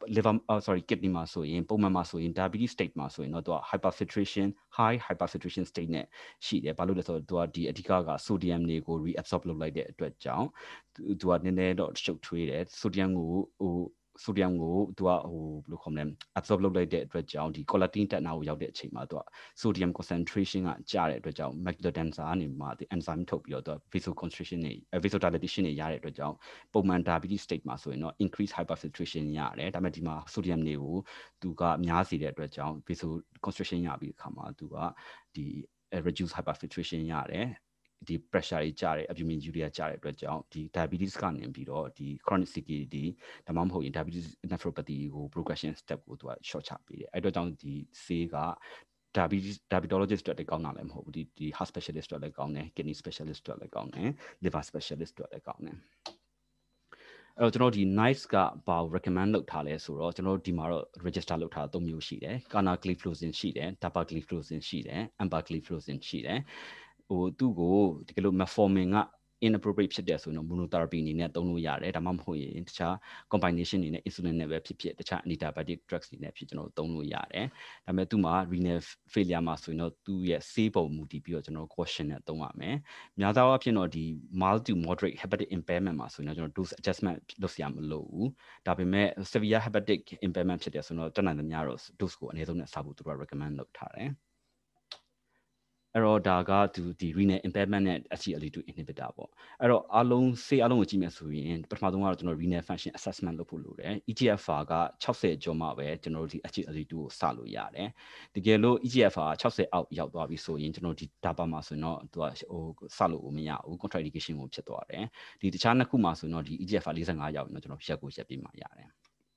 liver sorry kidney မှာဆိုရင်ပုံမှန်မှာဆိုရင် diabetes state မှာဆိုရင်တော့သူက hyperfiltration high hyperfiltration state နဲ့ရှိတယ်ဘာလို့လဲဆိုတော့သူကဒီအဓိကက sodium တွေကို reabsorb လုပ်လိုက်တဲ့အတွက်ကြောင့်သူကနည်းနည်းတော့ရှုပ်ထွေးတယ် sodium ကိုsodium ကိုသူကဘယ်လိုခေါ်မလဲ absorb လုပ်လိုက်တဲ့အတွက်ကြောင့်ဒီ collagen တက်နာကိုရောက်တဲ့အချိန်မှာသူက sodium concentration ကကျတဲ့အတွက်ကြောင့် macular denser ကနေမှဒီ enzyme ထုတ်ပြီးတော့သူက vasoconstriction တွေ vasodilatation တွေရတဲ့အတွက်ကြောင့်ပုံမှန် diabetes state မှာဆိုရင်တော့ increase hyperfiltration ရတယ်ဒါပေမဲ့ဒီမှာ sodium တွေကိုသူကများစေတဲ့အတွက်ကြောင့် vasoconstriction ရပြီးအခါမှာသူကဒီ reduce hyperfiltration ရတယ်ဒီ pressure ကြီးကျတယ် albumin urea ကျတဲ့အတွက်ကြောင့်ဒီ diabetes ကနေပြီးတော့ဒီ chronic CKD ဒါမှမဟုတ်ရင် diabetes nephropathy ကို progression step ကိုသူက short ချပေးတယ်အဲ့အတွက်ကြောင့်ဒီဆေးက diabetologist တွေလည်းကောင်းတာလည်းမဟုတ်ဘူးဒီ heart specialist တွေလည်းကောင်းတယ် kidney specialist တွေလည်းကောင်းတယ် liver specialist တွေလည်းကောင်းတယ်အဲ့တော့ကျွန်တော်ဒီ nice ကဘာ recommend လုပ်ထားလဲဆိုတော့ကျွန်တော်ဒီမှာတော့ register လုပ်ထားတာ၃မျိုးရှိတယ် canagliflozin ရှိတယ် dapagliflozin ရှိတယ် empagliflozin ရှိတယ်သူ့ကိုဒီကလို metformin က inappropriate ဖြစ်တဲ့ဆိုရင်တော့ monotherapy အနေနဲ့သုံးလို့ရတယ်ဒါမှမဟုတ်ရင်တခြား combination အနေနဲ့ insulin နဲ့ပဲဖြစ်ဖြစ်တခြား antidiabetic drugs တွေနဲ့ဖြစ်ကျွန်တော်သုံးလို့ရတယ်ဒါပေမဲ့သူ့မှာ renal failure မှာဆိုရင်တော့သူ့ရဲ့ဆေးပုံမူတည်ပြီးတော့ကျွန်တော် caution နဲ့သုံးရမယ်များသောအားဖြင့်တော့ဒီ mild to moderate hepatic impairment မှာဆိုရင်တော့ကျွန်တော် dose adjustment လုပ်စရာမလိုဘူးဒါပေမဲ့ severe hepatic impairment ဖြစ်တဲ့ဆိုတော့တက်နိုင်သမျှတော့ dose ကိုအနည်းဆုံးနဲ့စားဖို့သူတို့က recommend လုပ်ထားတယ်အဲ့တော့ဒါကဒီ renal impairment နဲ့ SGLT2 inhibitor ပေါ့အဲ့တော့အားလုံးဆေးအားလုံးကိုကြည့်မယ်ဆိုရင်ပထမဆုံးကတော့ကျွန်တော် renal function assessment လုပ်ဖို့လိုတယ် EGFR က60ကျော်မှပဲကျွန်တော်တို့ဒီ SGLT2 ကိုစလို့ရတယ်တကယ်လို့ EGFR 60အောက်ရောက်သွားပြီဆိုရင်ကျွန်တော်ဒီ DAPA မှာဆိုရင်တော့သူကစလို့မရဘူး contraindication ကိုဖြစ်သွားတယ်ဒီတခြားနှစ်ခုမှာဆိုရင်တော့ဒီ EGFR 45ရောက်ရင်တော့ကျွန်တော်ရက်ကိုရက်ပြီးမှရတယ်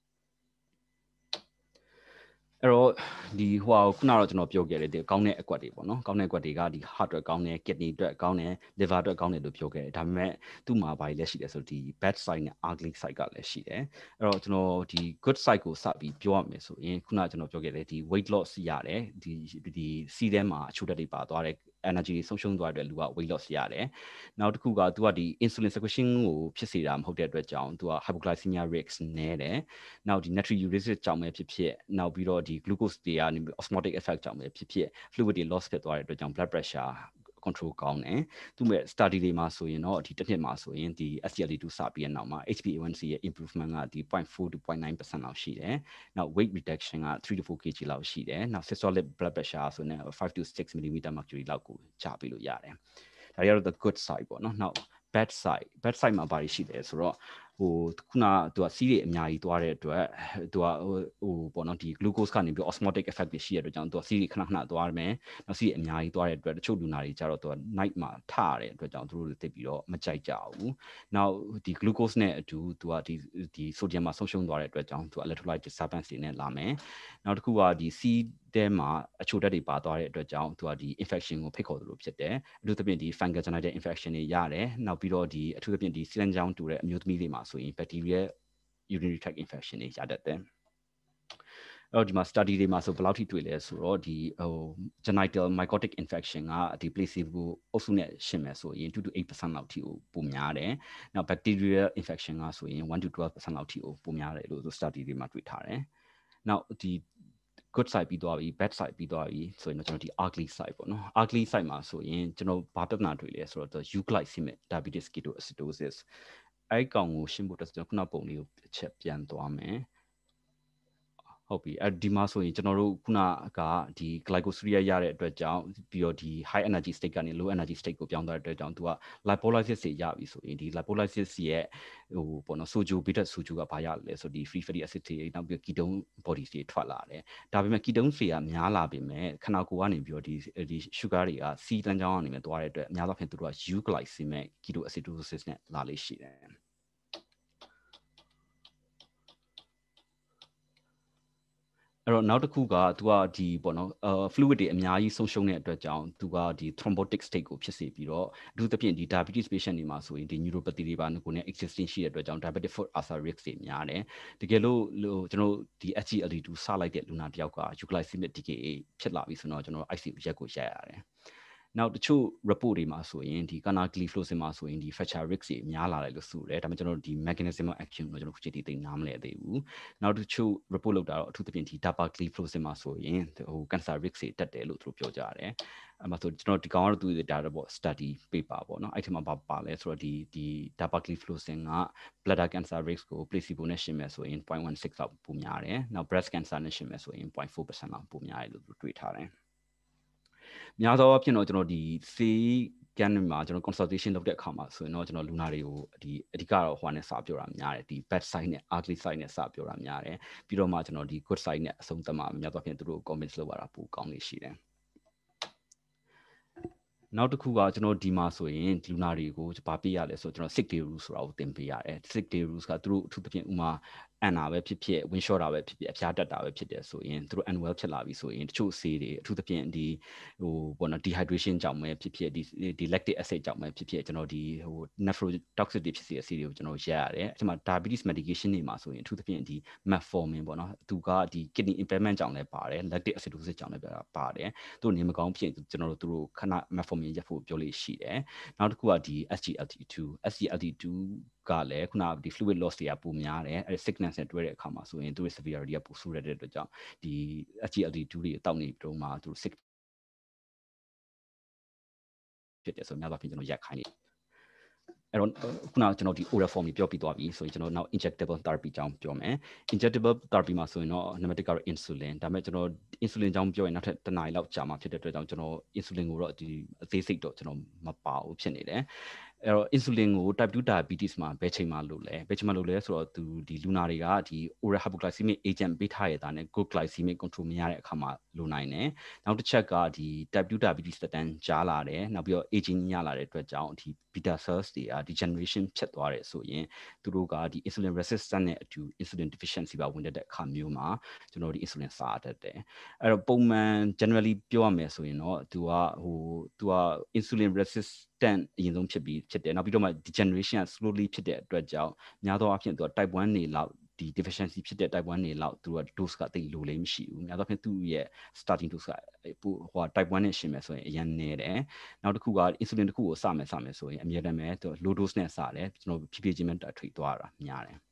အဲ့တော့ဒီခုနကတော့ကျွန်တော်ပြောခဲ့တယ်ဒီကောင်းတဲ့အကွက်တွေပေါ့နော်ကောင်းတဲ့အကွက်တွေကဒီ heart အတွက်ကောင်းတယ် kidney အတွက်ကောင်းတယ် liver အတွက်ကောင်းတယ်လို့ပြောခဲ့တယ်ဒါပေမဲ့သူ့မှာဘာလဲရှိတယ်ဆိုဒီ bad side နဲ့ ugly side ကလည်းရှိတယ်အဲ့တော့ကျွန်တော်ဒီ good side ကိုစပြီးပြောရမယ်ဆိုရင်ခုနကကျွန်တော်ပြောခဲ့တယ်ဒီ weight loss ရတယ်ဒီစီးထဲမှာအချို့တက်တွေပါသွားတယ် energy ဆုံးရှုံးသွားတဲ့လူက weight loss ရတယ်နောက်တစ်ခုကသူကဒီ insulin secretion ကိုဖြစ်စေတာမဟုတ်တဲ့အတွက်ကြောင့်သူက hypoglycemia risk နည်းတယ်နောက်ဒီ natriuresis ကြောင့်ပဲဖြစ်ဖြစ်နောက်ပြီးတော့ဒီ glucose တွေကနေ osmotic effect ကြောင့်ပဲဖြစ်ဖြစ် fluid တွေ loss ဖြစ်သွားတဲ့အတွက်ကြောင့် blood pressure control ကောင်းတယ်သူမဲ့ study တွေမှာဆိုရင်တော့ဒီတစ်နှစ်မှာဆိုရင်ဒီ SGLT2 စပြီးတဲ့နောက်မှာ HbA1c ရဲ့ improvement ကဒီ 0.4 to 0.9% လောက်ရှိတယ်နောက် weight reduction က3 to 4 kg လောက်ရှိတယ်နောက် systolic blood pressure ဆိုရင်5 to 6 mm mercury လောက်ကိုချပေးလို့ရတယ်ဒါတွေကတော့ the good side ပေါ့နော်နောက် bad side မှာဘာတွေရှိလဲဆိုတော့ခုနသူကစီးတွေအများကြီးသွားတဲ့အတွက်သူကပေါ့နော်ဒီ glucose ကနေပြီး osmotic effect တွေရှိတဲ့အတွက်ကြောင့်သူကစီးတွေခဏခဏသွားမယ်နောက်စီးတွေအများကြီးသွားတဲ့အတွက်တချို့လူနာတွေကြတော့သူက night မှာထရတဲ့အတွက်ကြောင့်သူတို့တွေသိပြီးတော့မကြိုက်ကြဘူးနောက်ဒီ glucose နဲ့အတူသူကဒီ sodium မှာဆုံးရှုံးသွားတဲ့အတွက်ကြောင့်သူက electrolyte disturbance တွေနဲ့လာမယ်နောက်တစ်ခုကဒီစီးတဲမှာအချို့တက်တွေပါသွားတဲ့အတွက်ကြောင့်သူကဒီ infection ကိုဖိတ်ခေါ်သလိုဖြစ်တယ်အထူးသဖြင့်ဒီ fungal genital infection တွေရတယ်နောက်ပြီးတော့ဒီအထူးသဖြင့်ဒီ sealant ကြောင့်တူတဲ့အမျိုးသမီးတွေမှာဆိုရင် bacterial urinary tract infection တွေရတတ်တယ်အဲ့တော့ဒီမှာ study တွေမှာဆိုဘယ်လောက်ထိတွေ့လဲဆိုတော့ဒီgenital mycotic infection ကဒီ placebo အုပ်စုနဲ့ရှင်းမယ်ဆိုရင်2 to 8% လောက်ထိကိုပိုများတယ်။နောက် bacterial infection ကဆိုရင်1 to 12% လောက်ထိကိုပိုများတယ်လို့ study တွေမှာတွေ့ထားတယ်။နောက်ဒီ good side ပြီးသွားပြီ bad side ပြီးသွားပြီဆိုရင်တော့ကျွန်တော်ဒီ ugly side ပေါ့နော် ugly side မှာဆိုရင်ကျွန်တော်ဘာပြဿနာတွေ့လဲဆိုတော့ euglycemic diabetes ketoacidosis အဲ့ကောင်ကိုရှင်းဖို့အတွက်ကျွန်တော်ခုနပုံလေးကိုတစ်ချက်ပြန်သွားမယ်ဟုတ်ပြီဒီမှာဆိုရင်ကျွန်တော်တို့ခုနကဒီ glycosuria ရတဲ့အတွက်ကြောင့်ပြီးတော့ဒီ high energy state ကနေ low energy state ကိုပြောင်းသွားတဲ့အတွက်ကြောင့်သူက lipolysis တွေရပြီဆိုရင်ဒီ lipolysis ရဲ့ပေါ့နော် sojo beta sojo ကဘာရလဲဆိုဒီ free fatty acid တွေနောက်ပြီး ketone bodies တွေထွက်လာတယ်ဒါပေမဲ့ ketone တွေကများလာပြီမဲ့ခန္ဓာကိုယ်ကနေပြီးတော့ဒီ sugar တွေက C တန်းကြောင်းကနေသွားတဲ့အတွက်အများသောဖြင့်သူတို့က euglycemic ketoacidosis နဲ့လာလေးရှိတယ်အဲ့တော့နောက်တစ်ခုကသူကဒီပေါ့နော်fluid တွေအများကြီးဆုံးရှုံးတဲ့အတွက်ကြောင့်သူကဒီ thrombotic state ကိုဖြစ်စေပြီးတော့အထူးသဖြင့်ဒီ diabetes patient တွေမှာဆိုရင်ဒီ neuropathy တွေပါကိုနဲ့ existing ရှိတဲ့အတွက်ကြောင့် diabetic foot ulcer risk တွေများတယ်တကယ်လို့ကျွန်တော်ဒီ SGLT2 စလိုက်တဲ့လူနာတယောက်က euglycemic DKA ဖြစ်လာပြီဆိုတော့ကျွန်တော် ICU ရက်ကိုရက်ရတယ်နောက်တချို့ report တွေမှာဆိုရင်ဒီ canal glyphosate မှာဆိုရင်ဒီ fracture risk တွေများလာတယ်လို့ဆိုတယ်ဒါပေမဲ့ကျွန်တော်တို့ဒီ mechanism of action ကိုကျွန်တော်ခုချိန်ထိသိနားမလည်သေးဘူးနောက်တချို့ report လုပ်တာတော့အထူးသဖြင့်ဒီ dapa glyphosate မှာဆိုရင်ဟို cancer risk တွေတက်တယ်လို့သူတို့ပြောကြတယ်အဲ့မှာဆိုကျွန်တော်ဒီကောင်ကတော့သူဒါတော့ပေါ့ study paper ပေါ့နော်အဲ့ဒီမှာပါလဲဆိုတော့ဒီ dapa glyphosate က bladder cancer risk ကို placebo နဲ့ရှင်းမယ်ဆိုရင် 0.16 လောက်ပိုများတယ်နောက် breast cancer နဲ့ရှင်းမယ်ဆိုရင် 0.4% လောက်ပိုများတယ်လို့သူတွေ့ထားတယ်များသောအားဖြင့်တော့ကျွန်တော်ဒီဆေးကန်မှာကျွန်တော် consultation လုပ်တဲ့အခါမှာဆိုရင်တော့ကျွန်တော်လူနာတွေကိုဒီအဓိကတော့ဟိုနဲ့စပြောတာများတယ်ဒီ bad side နဲ့ ugly side နဲ့စပြောတာများတယ်ပြီးတော့မှကျွန်တော်ဒီ good side နဲ့အဆုံးသတ်မှာများသောအားဖြင့်သူတို့ comments လုပ်ရတာပိုကောင်းနေရှိတယ်နောက်တစ်ခုကကျွန်တော်ဒီမှာဆိုရင်ဒီလူနာတွေကိုဗာပေးရလဲဆိုတော့ကျွန်တော် sick day rules ဆိုတာကိုသင်ပေးရတယ် sick day rules ကသူတို့အထူးသဖြင့်ဥမာအန်နာပဲဖြစ်ဖြစ် win shot တာပဲဖြစ်ဖြစ်အဖျားတက်တာပဲဖြစ်တယ်ဆိုရင်သူတို့ unwell ဖြစ်လာပြီဆိုရင်တချို့ဆေးတွေအထူးသဖြင့်ဒီဟိုပေါ့နော် dehydration ကြောင့်ပဲဖြစ်ဖြစ်ဒီ lactic acid ကြောင့်ပဲဖြစ်ဖြစ်ကျွန်တော်ဒီဟို nephrotoxic တွေဖြစ်စေတဲ့ဆေးတွေကိုကျွန်တော်ရက်ရတယ်အဲ့မှာ diabetes medication တွေမှာဆိုရင်အထူးသဖြင့်ဒီ metformin ပေါ့နော်သူကဒီ kidney impairment ကြောင့်လည်းပါတယ် lactic acidosis ကြောင့်လည်းပါတယ်သူနေမကောင်းဖြစ်ကျွန်တော်တို့သူတို့ခဏ metformin ရက်ဖို့ပြောလို့ရှိတယ်နောက်တစ်ခုကဒီ SGLT2 ကလည်းခုနဒီ fluid loss တွေကပိုများတယ်အဲ sickness နဲ့တွဲတဲ့အခါမှာဆိုရင်သူရဲ့ severity ကပိုဆိုးရတဲ့အတွက်ကြောင့်ဒီ SGLT2 တွေတောက်နေပြီးတော့မှသူ sick ဖြစ်တယ်ဆိုတော့များသောအားဖြင့်ကျွန်တော်ရက်ခိုင်းနေအဲ့တော့ခုနကျွန်တော်ဒီ oral form ကြီးပြောပြီးသွားပြီဆိုရင်ကျွန်တော်နောက် injectable therapy အကြောင်းပြောမယ် injectable therapy မှာဆိုရင်တော့ နံပါတ်1ကတော့ insulin ဒါပေမဲ့ကျွန်တော် insulin အကြောင်းပြောရင်နောက်ထပ်တစ်နာရီလောက်ကြာမှာဖြစ်တဲ့အတွက်ကြောင့်ကျွန်တော် insulin ကိုတော့ဒီအသေးစိတ်တော့ကျွန်တော်မပါဘူးဖြစ်နေတယ်အဲ့တော့ insulin ကို type 2 diabetes မှာဘယ်ချိန်မှလို့လဲဘယ်ချိန်မှလို့လဲဆိုတော့သူဒီလူနာတွေကဒီ oral hypoglycemic agent ပေးထားရတာနဲ့ good glycemic control မရတဲ့အခါမှာလိုနိုင်တယ်နောက်တစ်ချက်ကဒီ type 2 diabetes တက်တန်းကြားလာတယ်နောက်ပြီးတော့ aging ရလာတဲ့အတွက်ကြောင့်ဒီ beta cells တွေက degeneration ဖြစ်သွားတယ်ဆိုရင်သူတို့ကဒီ insulin resistant နဲ့အတူ insulin deficiency ပါဝင်တဲ့အခါမျိုးမှာကျွန်တော်ဒီ insulin စားတတ်တယ်အဲ့တော့ပုံမှန် generally ပြောရမယ်ဆိုရင်တော့သူက insulin resistant အရင်ဆုံးဖြစ်တယ်နောက်ပြီးတော့မှ degeneration က slowly ဖြစ်တဲ့အတွက်ကြောင့်များသောအားဖြင့်သူက type 1နေလောက်ဒီ deficiency ဖြစ်တဲ့ type 1နေလောက်သူက dose ကတိတ်လိုလေးမရှိဘူးများသောအားဖြင့်သူ့ရဲ့ starting dose ကဟို type 1နဲ့ရှင်းမယ်ဆိုရင်အရင်နေတယ်နောက်တစ်ခုက insulin တစ်ခုကိုစမယ်ဆိုရင်အမြဲတမ်းပဲသူ low dose နဲ့စတယ်ကျွန်တော်ဖြည်းဖြည်းချင်းပဲထွေသွားတာများတယ်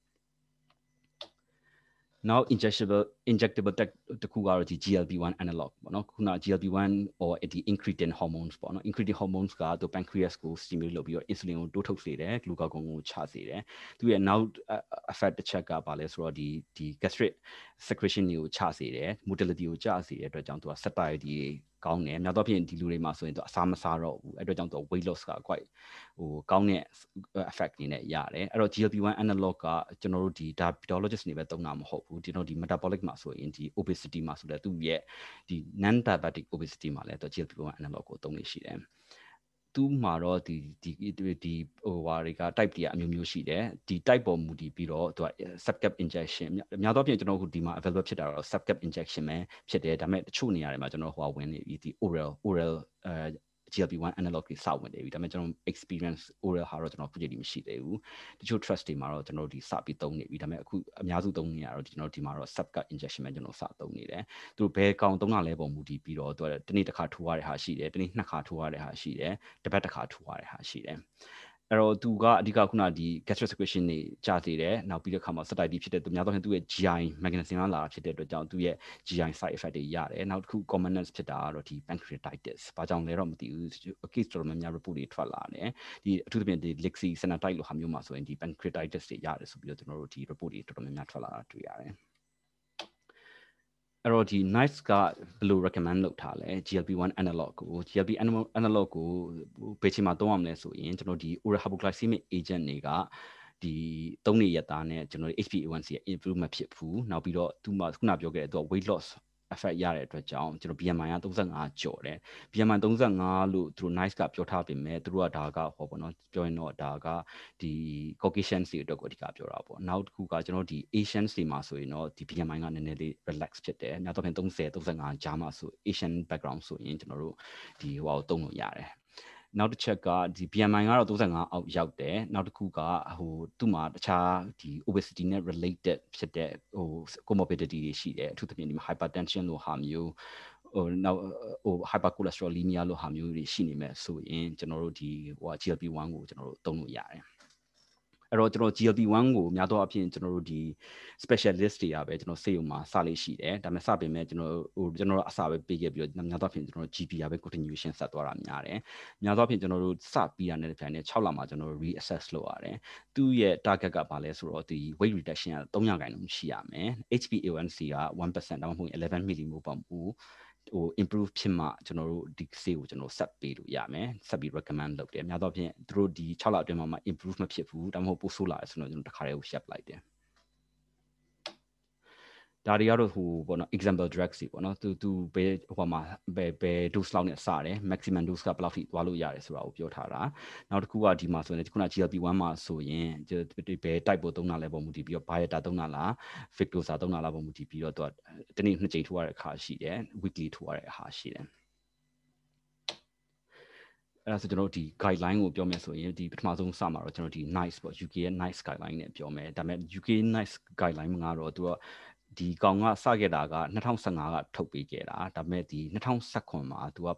နောက် injectable တခုကတော့ဒီ GLP-1 analog ပေါ့နော်ခုန GLP-1 or ဒီ incretin hormones ပေါ့နော် incretin hormones ကသူ pancreas ကို stimulate လုပ်ပြီးတော့ insulin ကိုတိုးထုတ်စေတယ် glucagon ကိုချစေတယ်သူရဲ့နောက် effect တစ်ချက်ကဘာလဲဆိုတော့ဒီ gastric secretion တွေကိုချစေတယ် motility ကိုကျစေတဲ့အတွက်ကြောင့်သူက satiety ကောင်းတယ်များသောအားဖြင့်ဒီလူတွေမှာဆိုရင်သူအစားမစားတော့ဘူးအဲ့အတွက်ကြောင့်သူ weight loss က quite ဟိုကောင်းတဲ့ effect နေနဲ့ရတယ်အဲ့တော့ GLP-1 analog ကကျွန်တော်တို့ဒီ diabetologist တွေပဲသုံးတာမဟုတ်ဘူးကျွန်တော်ဒီ metabolic မှာဆိုရင်ဒီ obesity မှာဆိုလည်းသူ့ရဲ့ဒီ non diabetic obesity မှာလည်းသူ GLP-1 analog ကိုသုံးနေရှိတယ်သူ့မှာတော့ဒီဟိုဟာတွေက type တွေကအမျိုးမျိုးရှိတယ်ဒီ type ပေါ်မူတည်ပြီးတော့သူက subcap injection များသောအားဖြင့်ကျွန်တော်တို့ဒီမှာ available ဖြစ်တာတော့ subcap injection ပဲဖြစ်တယ်ဒါပေမဲ့တချို့နေရာတွေမှာကျွန်တော်ဟိုဟာဝင်နေပြီဒီ oral GLP-1 analog တွေစဝင်နေပြီဒါပေမဲ့ကျွန်တော် experience oral ဟာတော့ကျွန်တော်ခုချိန်ထိမရှိသေးဘူးတချို့ trust တွေမှာတော့ကျွန်တော်ဒီစပြီးသုံးနေပြီဒါပေမဲ့အခုအများစုသုံးနေရတော့ကျွန်တော်ဒီမှာတော့ subcut injection ပဲကျွန်တော်စသုံးနေတယ်သူတို့ဘယ်ကောင်သုံးတာလဲပုံမူတည်ပြီးတော့သူကတစ်နေ့တစ်ခါထိုးရတဲ့ဟာရှိတယ်တစ်နေ့နှစ်ခါထိုးရတဲ့ဟာရှိတယ်တစ်ပတ်တစ်ခါထိုးရတဲ့ဟာရှိတယ်အဲ့တော့သူကအဓိကခုနဒီ gastric secretion တွေကြာစေတယ်နောက်ပြီးတဲ့အခါမှာ satiety ဖြစ်တဲ့သူများသောသူ့ရဲ့ GI mechanism ကလာဖြစ်တဲ့အတွက်ကြောင့်သူ့ရဲ့ GI side effect တွေရတယ်နောက်တစ်ခု commonest ဖြစ်တာကတော့ဒီ pancreatitis ဘာကြောင့်လဲတော့မသိဘူး case တော်တော်များများ report တွေထွက်လာတယ်ဒီအထူးသဖြင့်ဒီ Lixi senatite လိုဟာမျိုးမှာဆိုရင်ဒီ pancreatitis တွေရတယ်ဆိုပြီးတော့ကျွန်တော်တို့ဒီ report တွေတော်တော်များများထွက်လာတာတွေ့ရတယ်အဲ့တော့ဒီ NICE ကဘယ်လို recommend လုပ်ထားလဲ GLP-1 analog ကို GLP analog ကိုဘယ်ချိန်မှာသုံးရမလဲဆိုရင်ကျွန်တော်ဒီ oral hypoglycemic agent တွေကဒီ3နှစ်ရက်သားနဲ့ကျွန်တော် HbA1c ရဲ့ improve မဖြစ်ဘူးနောက်ပြီးတော့သူမှခုနပြောခဲ့တဲ့သူက weight loss effect ရတဲ့အတွက်ကြောင့်ကျွန်တော် BMI က35ကျော်တယ် BMI 35လို့သူတို့ NICE ကပြောထားပေမဲ့သူတို့ကဒါကဟောပေါ့နော်ပြောရင်တော့ဒါကဒီ Caucasian တွေအတွက်ကိုအဓိကပြောတာပေါ့နောက်တစ်ခုကကျွန်တော်ဒီ Asian တွေမှာဆိုရင်တော့ဒီ BMI ကနည်းနည်းလေး relax ဖြစ်တယ်နောက်တော့ဖြင့်30 35ကြားမှာဆို Asian background ဆိုရင်ကျွန်တော်တို့ဒီဟိုကိုသုံးလို့ရတယ်နောက်တစ်ချက်ကဒီ BMI ကတော့35အောက်ရောက်တယ်နောက်တစ်ခုကဟိုသူ့မှာတခြားဒီ obesity နဲ့ related ဖြစ်တဲ့ဟို comorbidity တွေရှိတယ်အထူးသဖြင့်ဒီ hypertension လိုဟာမျိုးနောက်hypercholesterolemia လို့ဟာမျိုးတွေရှိနေမဲ့ဆိုရင်ကျွန်တော်တို့ဒီGLP-1 ကိုကျွန်တော်တို့သုံးလို့ရတယ်အဲ့တော့ကျွန်တော် GLP-1 ကိုများသောအားဖြင့်ကျွန်တော်တို့ဒီ specialist တွေကပဲကျွန်တော်စေုံမှာစလေးရှိတယ်ဒါပေမဲ့စပြင်မဲ့ကျွန်တော်အစာပဲပေးခဲ့ပြီးတော့များသောအားဖြင့်ကျွန်တော် GP ကပဲ continuation ဆက်သွားတာများတယ်များသောအားဖြင့်ကျွန်တော်တို့စပြီးတာနဲ့ပြန်နဲ့6လမှာကျွန်တော်တို့ reassess လုပ်ရတယ်သူ့ရဲ့ target ကဘာလဲဆိုတော့ဒီ weight reduction က3%ရှိရမယ် HbA1c က 1% ဒါမှမဟုတ်11 millimole per mole improve ဖြစ်မှကျွန်တော်တို့ဒီဆေးကိုကျွန်တော်ဆက်ပေးလို့ရမယ်ဆက်ပြီး recommend လုပ်တယ်များသောအားဖြင့်သူတို့ဒီ6လအတွင်းမှာ improve မဖြစ်ဘူးဒါမှမဟုတ်ပိုဆိုးလာတယ်ဆိုတော့ကျွန်တော်တစ်ခါတည်းကို ship လိုက်တယ်ဒါတွေကတော့ပေါ့နော် example drugs တွေပေါ့နော်သူဘယ်မှာဘယ် dose လောက်နဲ့စတယ် maximum dose ကဘယ်လောက်ထိသွားလို့ရတယ်ဆိုတာကိုပြောထားတာနောက်တစ်ခုကဒီမှာဆိုရင်ခုန GLP-1 မှာဆိုရင်ဘယ် type ကိုသုံးတာလဲပုံမူတည်ပြီးတော့ Viagra သုံးတာလား Victoza သုံးတာလားပုံမူတည်ပြီးတော့သူကတနေ့2ကြိမ်ထိုးရတဲ့အခါရှိတယ် weekly ထိုးရတဲ့အခါရှိတယ်အဲ့ဒါဆိုကျွန်တော်ဒီ guideline ကိုပြောမယ်ဆိုရင်ဒီပထမဆုံးစမှာတော့ကျွန်တော်ဒီ NICE ပေါ့ UK ရဲ့ NICE guideline နဲ့ပြောမယ်ဒါပေမဲ့ UK NICE guideline ကတော့သူကဒီကောင်ကစခဲ့တာက2015ကထုတ်ပေးခဲ့တာဒါပေမဲ့ဒီ2019မှာသူက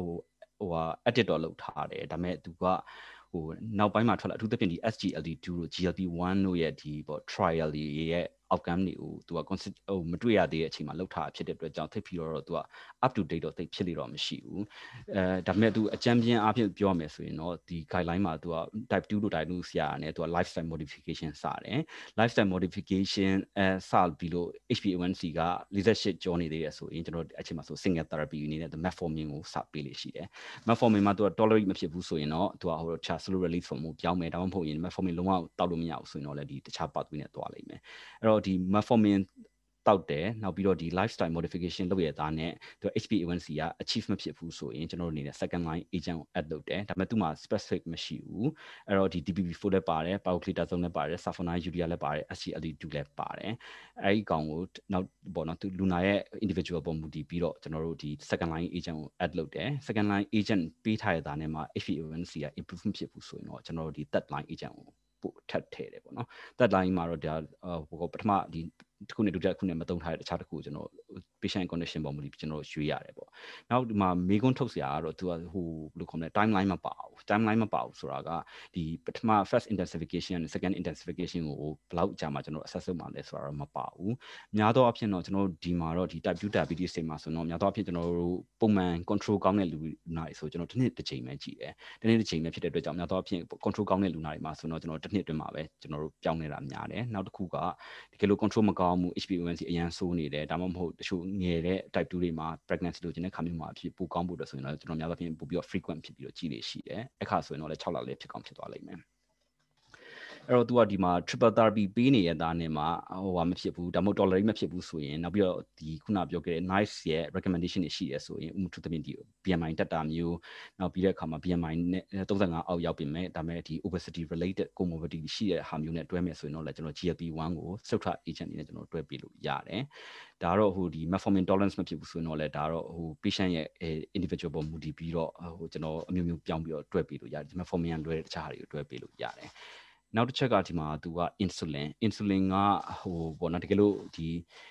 edit တော့လုပ်ထားတယ်ဒါပေမဲ့သူကနောက်ပိုင်းမှာထွက်လာအထူးသဖြင့်ဒီ SGLT2 တို့ GLP-1 တို့ရဲ့ဒီပေါ့ trial တွေရဲ့ outcome တွေကိုသူကမတွေ့ရသေးတဲ့အချိန်မှာလောက်ထားဖြစ်တဲ့အတွက်ကြောင့်သိပြီးတော့သူက up to date တော့သိဖြစ်လိတော့မရှိဘူးဒါပေမဲ့သူအကြမ်းပြင်းအားဖြင့်ပြောမယ်ဆိုရင်တော့ဒီ guideline မှာသူက type 2တို့ type 2ဆရာနဲ့သူက lifestyle modification စတယ် lifestyle modification စပြီးလို့ HbA1c က48ကျော်နေသေးတယ်ဆိုရင်ကျွန်တော်အချိန်မှာဆို single therapy အနေနဲ့ metformin ကိုစပေးလို့ရှိတယ် metformin မှာသူက tolerate မဖြစ်ဘူးဆိုရင်တော့သူကslow release form ကိုပြောင်းမယ်ဒါမှမဟုတ်ရင် metformin လုံးဝတောက်လို့မရဘူးဆိုရင်တော့လည်းဒီတခြား pathway နဲ့သွားလိမ့်မယ်အဲ့တော့ဒီ metformin တောက်တယ်နောက်ပြီးတော့ဒီ lifestyle modification လုပ်ရတာနဲ့သူ HbA1c က achieve မဖြစ်ဘူးဆိုရင်ကျွန်တော်တို့အနေနဲ့ second line agent ကို add လုပ်တယ်ဒါပေမဲ့သူ့မှာ specific မရှိဘူးအဲ့တော့ဒီ DPP4 လည်းပါတယ် pioglitazone လည်းပါတယ် sulfonamide urea လည်းပါတယ် SGLT2 လည်းပါတယ်အဲ့ဒီကောင်ကိုနောက်ပေါ့နော်သူလူနာရဲ့ individual ပုံမူတည်ပြီးတော့ကျွန်တော်တို့ဒီ second line agent ကို add လုပ်တယ် second line agent ပေးထားရတာနဲ့မှာ HbA1c က improve မဖြစ်ဘူးဆိုရင်တော့ကျွန်တော်တို့ဒီ third line agent ကိုပို့ထပ်ထည့်တယ်ပေါ့နော် third line မှာတော့ဒါပထမဒီတစ်ခုနဲ့ဒုတိယတစ်ခုနဲ့မသုံးထားတဲ့တခြားတစ်ခုကျွန်တော် patient condition ပုံမူတည်ကျွန်တော်ရွေးရတယ်ပေါ့နောက်ဒီမှာမေကွန်းထုတ်စရာကတော့သူကဘယ်လိုခေါ်မလဲ timeline မပါဘူး timeline မပါဘူးဆိုတာကဒီပထမ first intensification နဲ့ second intensification ကိုဘယ်လောက်ကြာမှကျွန်တော် assess လုပ်မှလဲဆိုတာတော့မပါဘူးများသောအားဖြင့်တော့ကျွန်တော်ဒီမှာတော့ဒီ type 2 diabetes တွေမှာဆိုတော့များသောအားဖြင့်ကျွန်တော်တို့ပုံမှန် control ကောင်းတဲ့လူနာတွေဆိုကျွန်တော်တစ်နှစ်တစ်ချိန်ပဲကြည့်တယ်တစ်နှစ်တစ်ချိန်ပဲဖြစ်တဲ့အတွက်ကြောင့်များသောအားဖြင့် control ကောင်းတဲ့လူနာတွေမှာဆိုတော့ကျွန်တော်တစ်နှစ်အတွင်းမှာပဲကျွန်တော်တို့ပြောင်းနေတာများတယ်နောက်တစ်ခုကဒီကလို control မကောင်းမှု HbA1c အရန်ဆိုးနေတယ်ဒါမှမဟုတ်တချို့ငယ်တဲ့ type 2တွေမှာ pregnancy လိုချင်တဲ့ခါမျိုးမှာဖြစ်ပိုကောင်းဖို့အတွက်ဆိုရင်တော့ကျွန်တော်များသောအားဖြင့်ပိုပြီးတော့ frequent ဖြစ်ပြီးတော့ကြည့်လေရှိတယ်အခါဆိုရင်တော့လည်း6လလည်းဖြစ်ကောင်းဖြစ်သွားလိမ့်မယ်အဲ့တော့သူကဒီမှာ triple therapy ပေးနေရတာနဲ့မှာမဖြစ်ဘူးဒါမှမဟုတ် tolerate မဖြစ်ဘူးဆိုရင်နောက်ပြီးတော့ဒီခုနပြောခဲ့တဲ့ NICE ရဲ့ recommendation တွေရှိရဆိုရင်ဥပမာသဖြင့်ဒီ BMI တက်တာမျိုးနောက်ပြီးတဲ့အခါမှာ BMI နဲ့35အောက်ရောက်ပြီမဲ့ဒါမဲ့ဒီ obesity related comorbidity ရှိတဲ့ဟာမျိုးနဲ့တွဲမယ်ဆိုရင်တော့လည်းကျွန်တော် GLP-1 ကိုစုထ agent အနေနဲ့ကျွန်တော်တွဲပေးလို့ရတယ်ဒါတော့ဒီ metformin tolerance မဖြစ်ဘူးဆိုရင်တော့လည်းဒါတော့patient ရဲ့ individual ပေါ်မူတည်ပြီးတော့ကျွန်တော်အမျိုးမျိုးပြောင်းပြီးတော့တွဲပေးလို့ရတယ် metformin လွဲတဲ့တခြားဟာတွေကိုတွဲပေးလို့ရတယ်နောက်တစ်ချက်ကဒီမှာသူက insulin ကပေါ့နော်တကယ်လို့ဒီ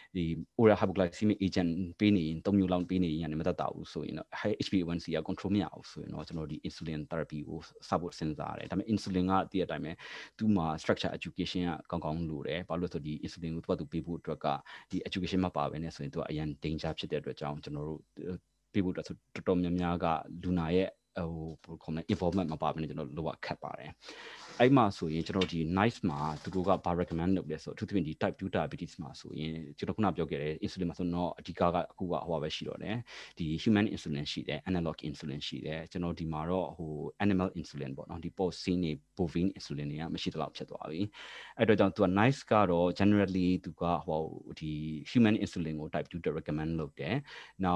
oral hypoglycemic agent ပေးနေရင်3မျိုးလောက်ပေးနေရင်လည်းမသက်သာဘူးဆိုရင်တော့ HbA1c က control မရအောင်ဆိုရင်တော့ကျွန်တော်ဒီ insulin therapy ကိုစဖို့စဉ်းစားရတယ်ဒါပေမဲ့ insulin ကတည့်တဲ့အတိုင်းပဲသူ့မှာ structure education ကကောင်းကောင်းလိုတယ်ဘာလို့လဲဆိုဒီ insulin ကိုသူပေးဖို့အတွက်ကဒီ education မပါဘဲနဲ့ဆိုရင်သူကအရင် danger ဖြစ်တဲ့အတွက်ကြောင့်ကျွန်တော်တို့ပေးဖို့အတွက်ဆိုတော်တော်များများကလူနာရဲ့involvement မပါဘဲနဲ့ကျွန်တော်လိုခက်ပါတယ်အဲ့မှာဆိုရင်ကျွန်တော်ဒီ NICE မှာသူတို့ကဘာ recommend လုပ်လဲဆိုတော့အထူးသဖြင့်ဒီ type 2 diabetes မှာဆိုရင်ကျွန်တော်ခုနပြောခဲ့တဲ့ insulin မှာဆိုတော့အဓိကအခုကပဲရှိတော့တယ်ဒီ human insulin ရှိတယ် analog insulin ရှိတယ်ကျွန်တော်ဒီမှာတော့animal insulin ပေါ့နော်ဒီ porcine တွေ bovine insulin တွေကမရှိတော့ဖြစ်သွားပြီအဲ့တော့ကြောင့်သူက NICE ကတော့ generally သူကဒီ human insulin ကို type 2 တက် recommend လုပ်တယ်နောက်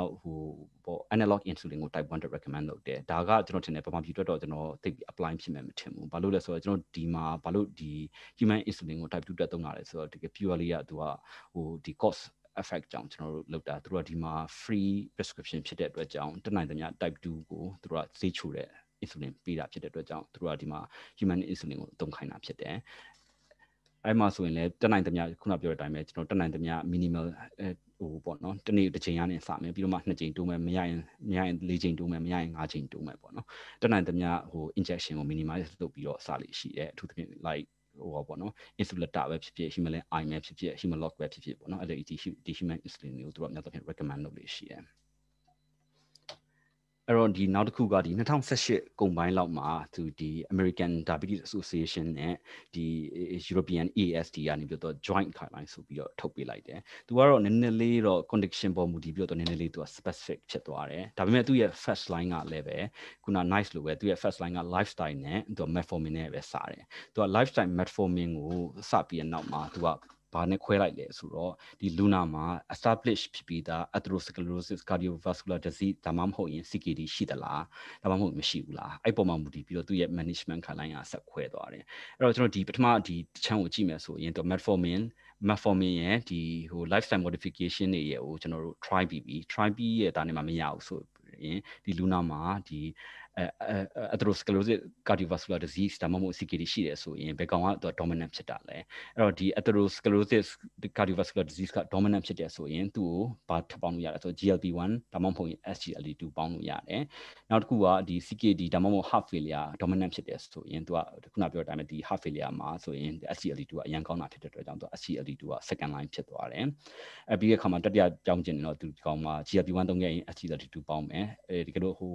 analog insulin ကို type 1တက် recommend လုပ်တယ်ဒါကကျွန်တော်ထင်တယ်ပမာပြည်အတွက်တော့ကျွန်တော်သိ apply ဖြစ်မယ်မထင်ဘူးဘာလို့လဲဆိုတော့ကျွန်တော်ဒီမှာဘာလို့ဒီ human insulin ကို type 2တက်သုံးတာလဲဆိုတော့တကယ် purely ကသူကဒီ cost effect ကြောင့်ကျွန်တော်တို့လောက်တာသူတို့ကဒီမှာ free prescription ဖြစ်တဲ့အတွက်ကြောင့်တနိုင်သမျှ type 2ကိုသူတို့ကဈေးချိုတဲ့ insulin ပေးတာဖြစ်တဲ့အတွက်ကြောင့်သူတို့ကဒီမှာ human insulin ကိုသုံးခိုင်းတာဖြစ်တယ်အဲ့မှာဆိုရင်လည်းတက်နိုင်သမျှခုနပြောတဲ့အတိုင်းပဲကျွန်တော်တက်နိုင်သမျှ minimal ဟိုပေါ့နော်တနေ့တစ်ချိန်ကနေစမယ်ပြီးတော့မှ2ချိန်တိုးမယ်မရရင်4ချိန်တိုးမယ်မရရင်5ချိန်တိုးမယ်ပေါ့နော်တနိုင်တမျှဟို injection ကို minimize လုပ်ပြီးတော့စလိရှိတယ်အထူးသဖြင့် like ဟိုပေါ့နော် insulata ပဲဖြစ်ဖြစ် human i ပဲဖြစ်ဖြစ် humalog ပဲဖြစ်ဖြစ်ပေါ့နော်အဲ့ဒီ human insulin ကိုသူတို့များသောဖြင့် recommend လုပ်လို့ရှိတယ်အဲ့တော့ဒီနောက်တစ်ခုကဒီ2018ကုန်ပိုင်းလောက်မှာသူဒီ American Diabetes Association နဲ့ဒီ European ASD ကနေပြီးတော့ joint guideline ဆိုပြီးတော့ထုတ်ပေးလိုက်တယ်။သူကတော့နည်းနည်းလေးတော့ condition ပေါ်မူတည်ပြီးတော့နည်းနည်းလေးသူက specific ဖြစ်သွားတယ်။ဒါပေမဲ့သူ့ရဲ့ first line ကလည်းပဲခုန nice လို့ပဲသူရဲ့ first line က lifestyle နဲ့သူက metformin နဲ့ပဲစတယ်။သူက lifestyle metformin ကိုစပြီးတဲ့နောက်မှာသူကဘာနဲ့ခွဲလိုက်လဲဆိုတော့ဒီလူနာမှာ establish ဖြစ်ပြီးသား atherosclerosis cardiovascular disease ဒါမှမဟုတ်ရင် CKD ရှိသလားဒါမှမဟုတ်မရှိဘူးလားအဲ့ပေါ်မှာမူတည်ပြီးတော့သူ့ရဲ့ management ခိုင်လိုင်းကဆက်ခွဲသွားတယ်အဲ့တော့ကျွန်တော်ဒီပထမဒီချမ်းကိုကြည့်မယ်ဆိုရင်တော့ metformin ရဲ့ဒီဟို lifestyle modification တွေရဲ့ကိုကျွန်တော်တို့ try ပြီးရဲ့ဒါနဲ့မှမရဘူးဆိုရင်ဒီလူနာမှာဒီ atherosclerosis cardiovascular disease ဒါမှမဟုတ် CKD ရှိတယ်ဆိုရင်ဘယ်ကောင်ကတော့ dominant ဖြစ်တာလဲအဲ့တော့ဒီ atherosclerosis cardiovascular disease က dominant ဖြစ်တယ်ဆိုရင်သူ့ကိုဘာထပ်ပေါင်းလို့ရလဲဆို GLP-1 ဒါမှမဟုတ်ရင် SGLT2 ပေါင်းလို့ရတယ်နောက်တစ်ခုကဒီ CKD ဒါမှမဟုတ် heart failure dominant ဖြစ်တယ်ဆိုရင်သူကခုနပြောတဲ့အတိုင်းပဲဒီ heart failure မှာဆိုရင် SGLT2 ကအရင်ကောင်းတာဖြစ်တဲ့အတွက်ကြောင့်သူ SGLT2 က second line ဖြစ်သွားတယ်အဲ့ပြီးတဲ့အခါမှာတတိယပြောင်းကျင်နေတော့သူဒီကောင်မှာ GLP-1 သုံးခဲ့ရင် SGLT2 ပေါင်းမယ်အဲဒီကလို့ဟို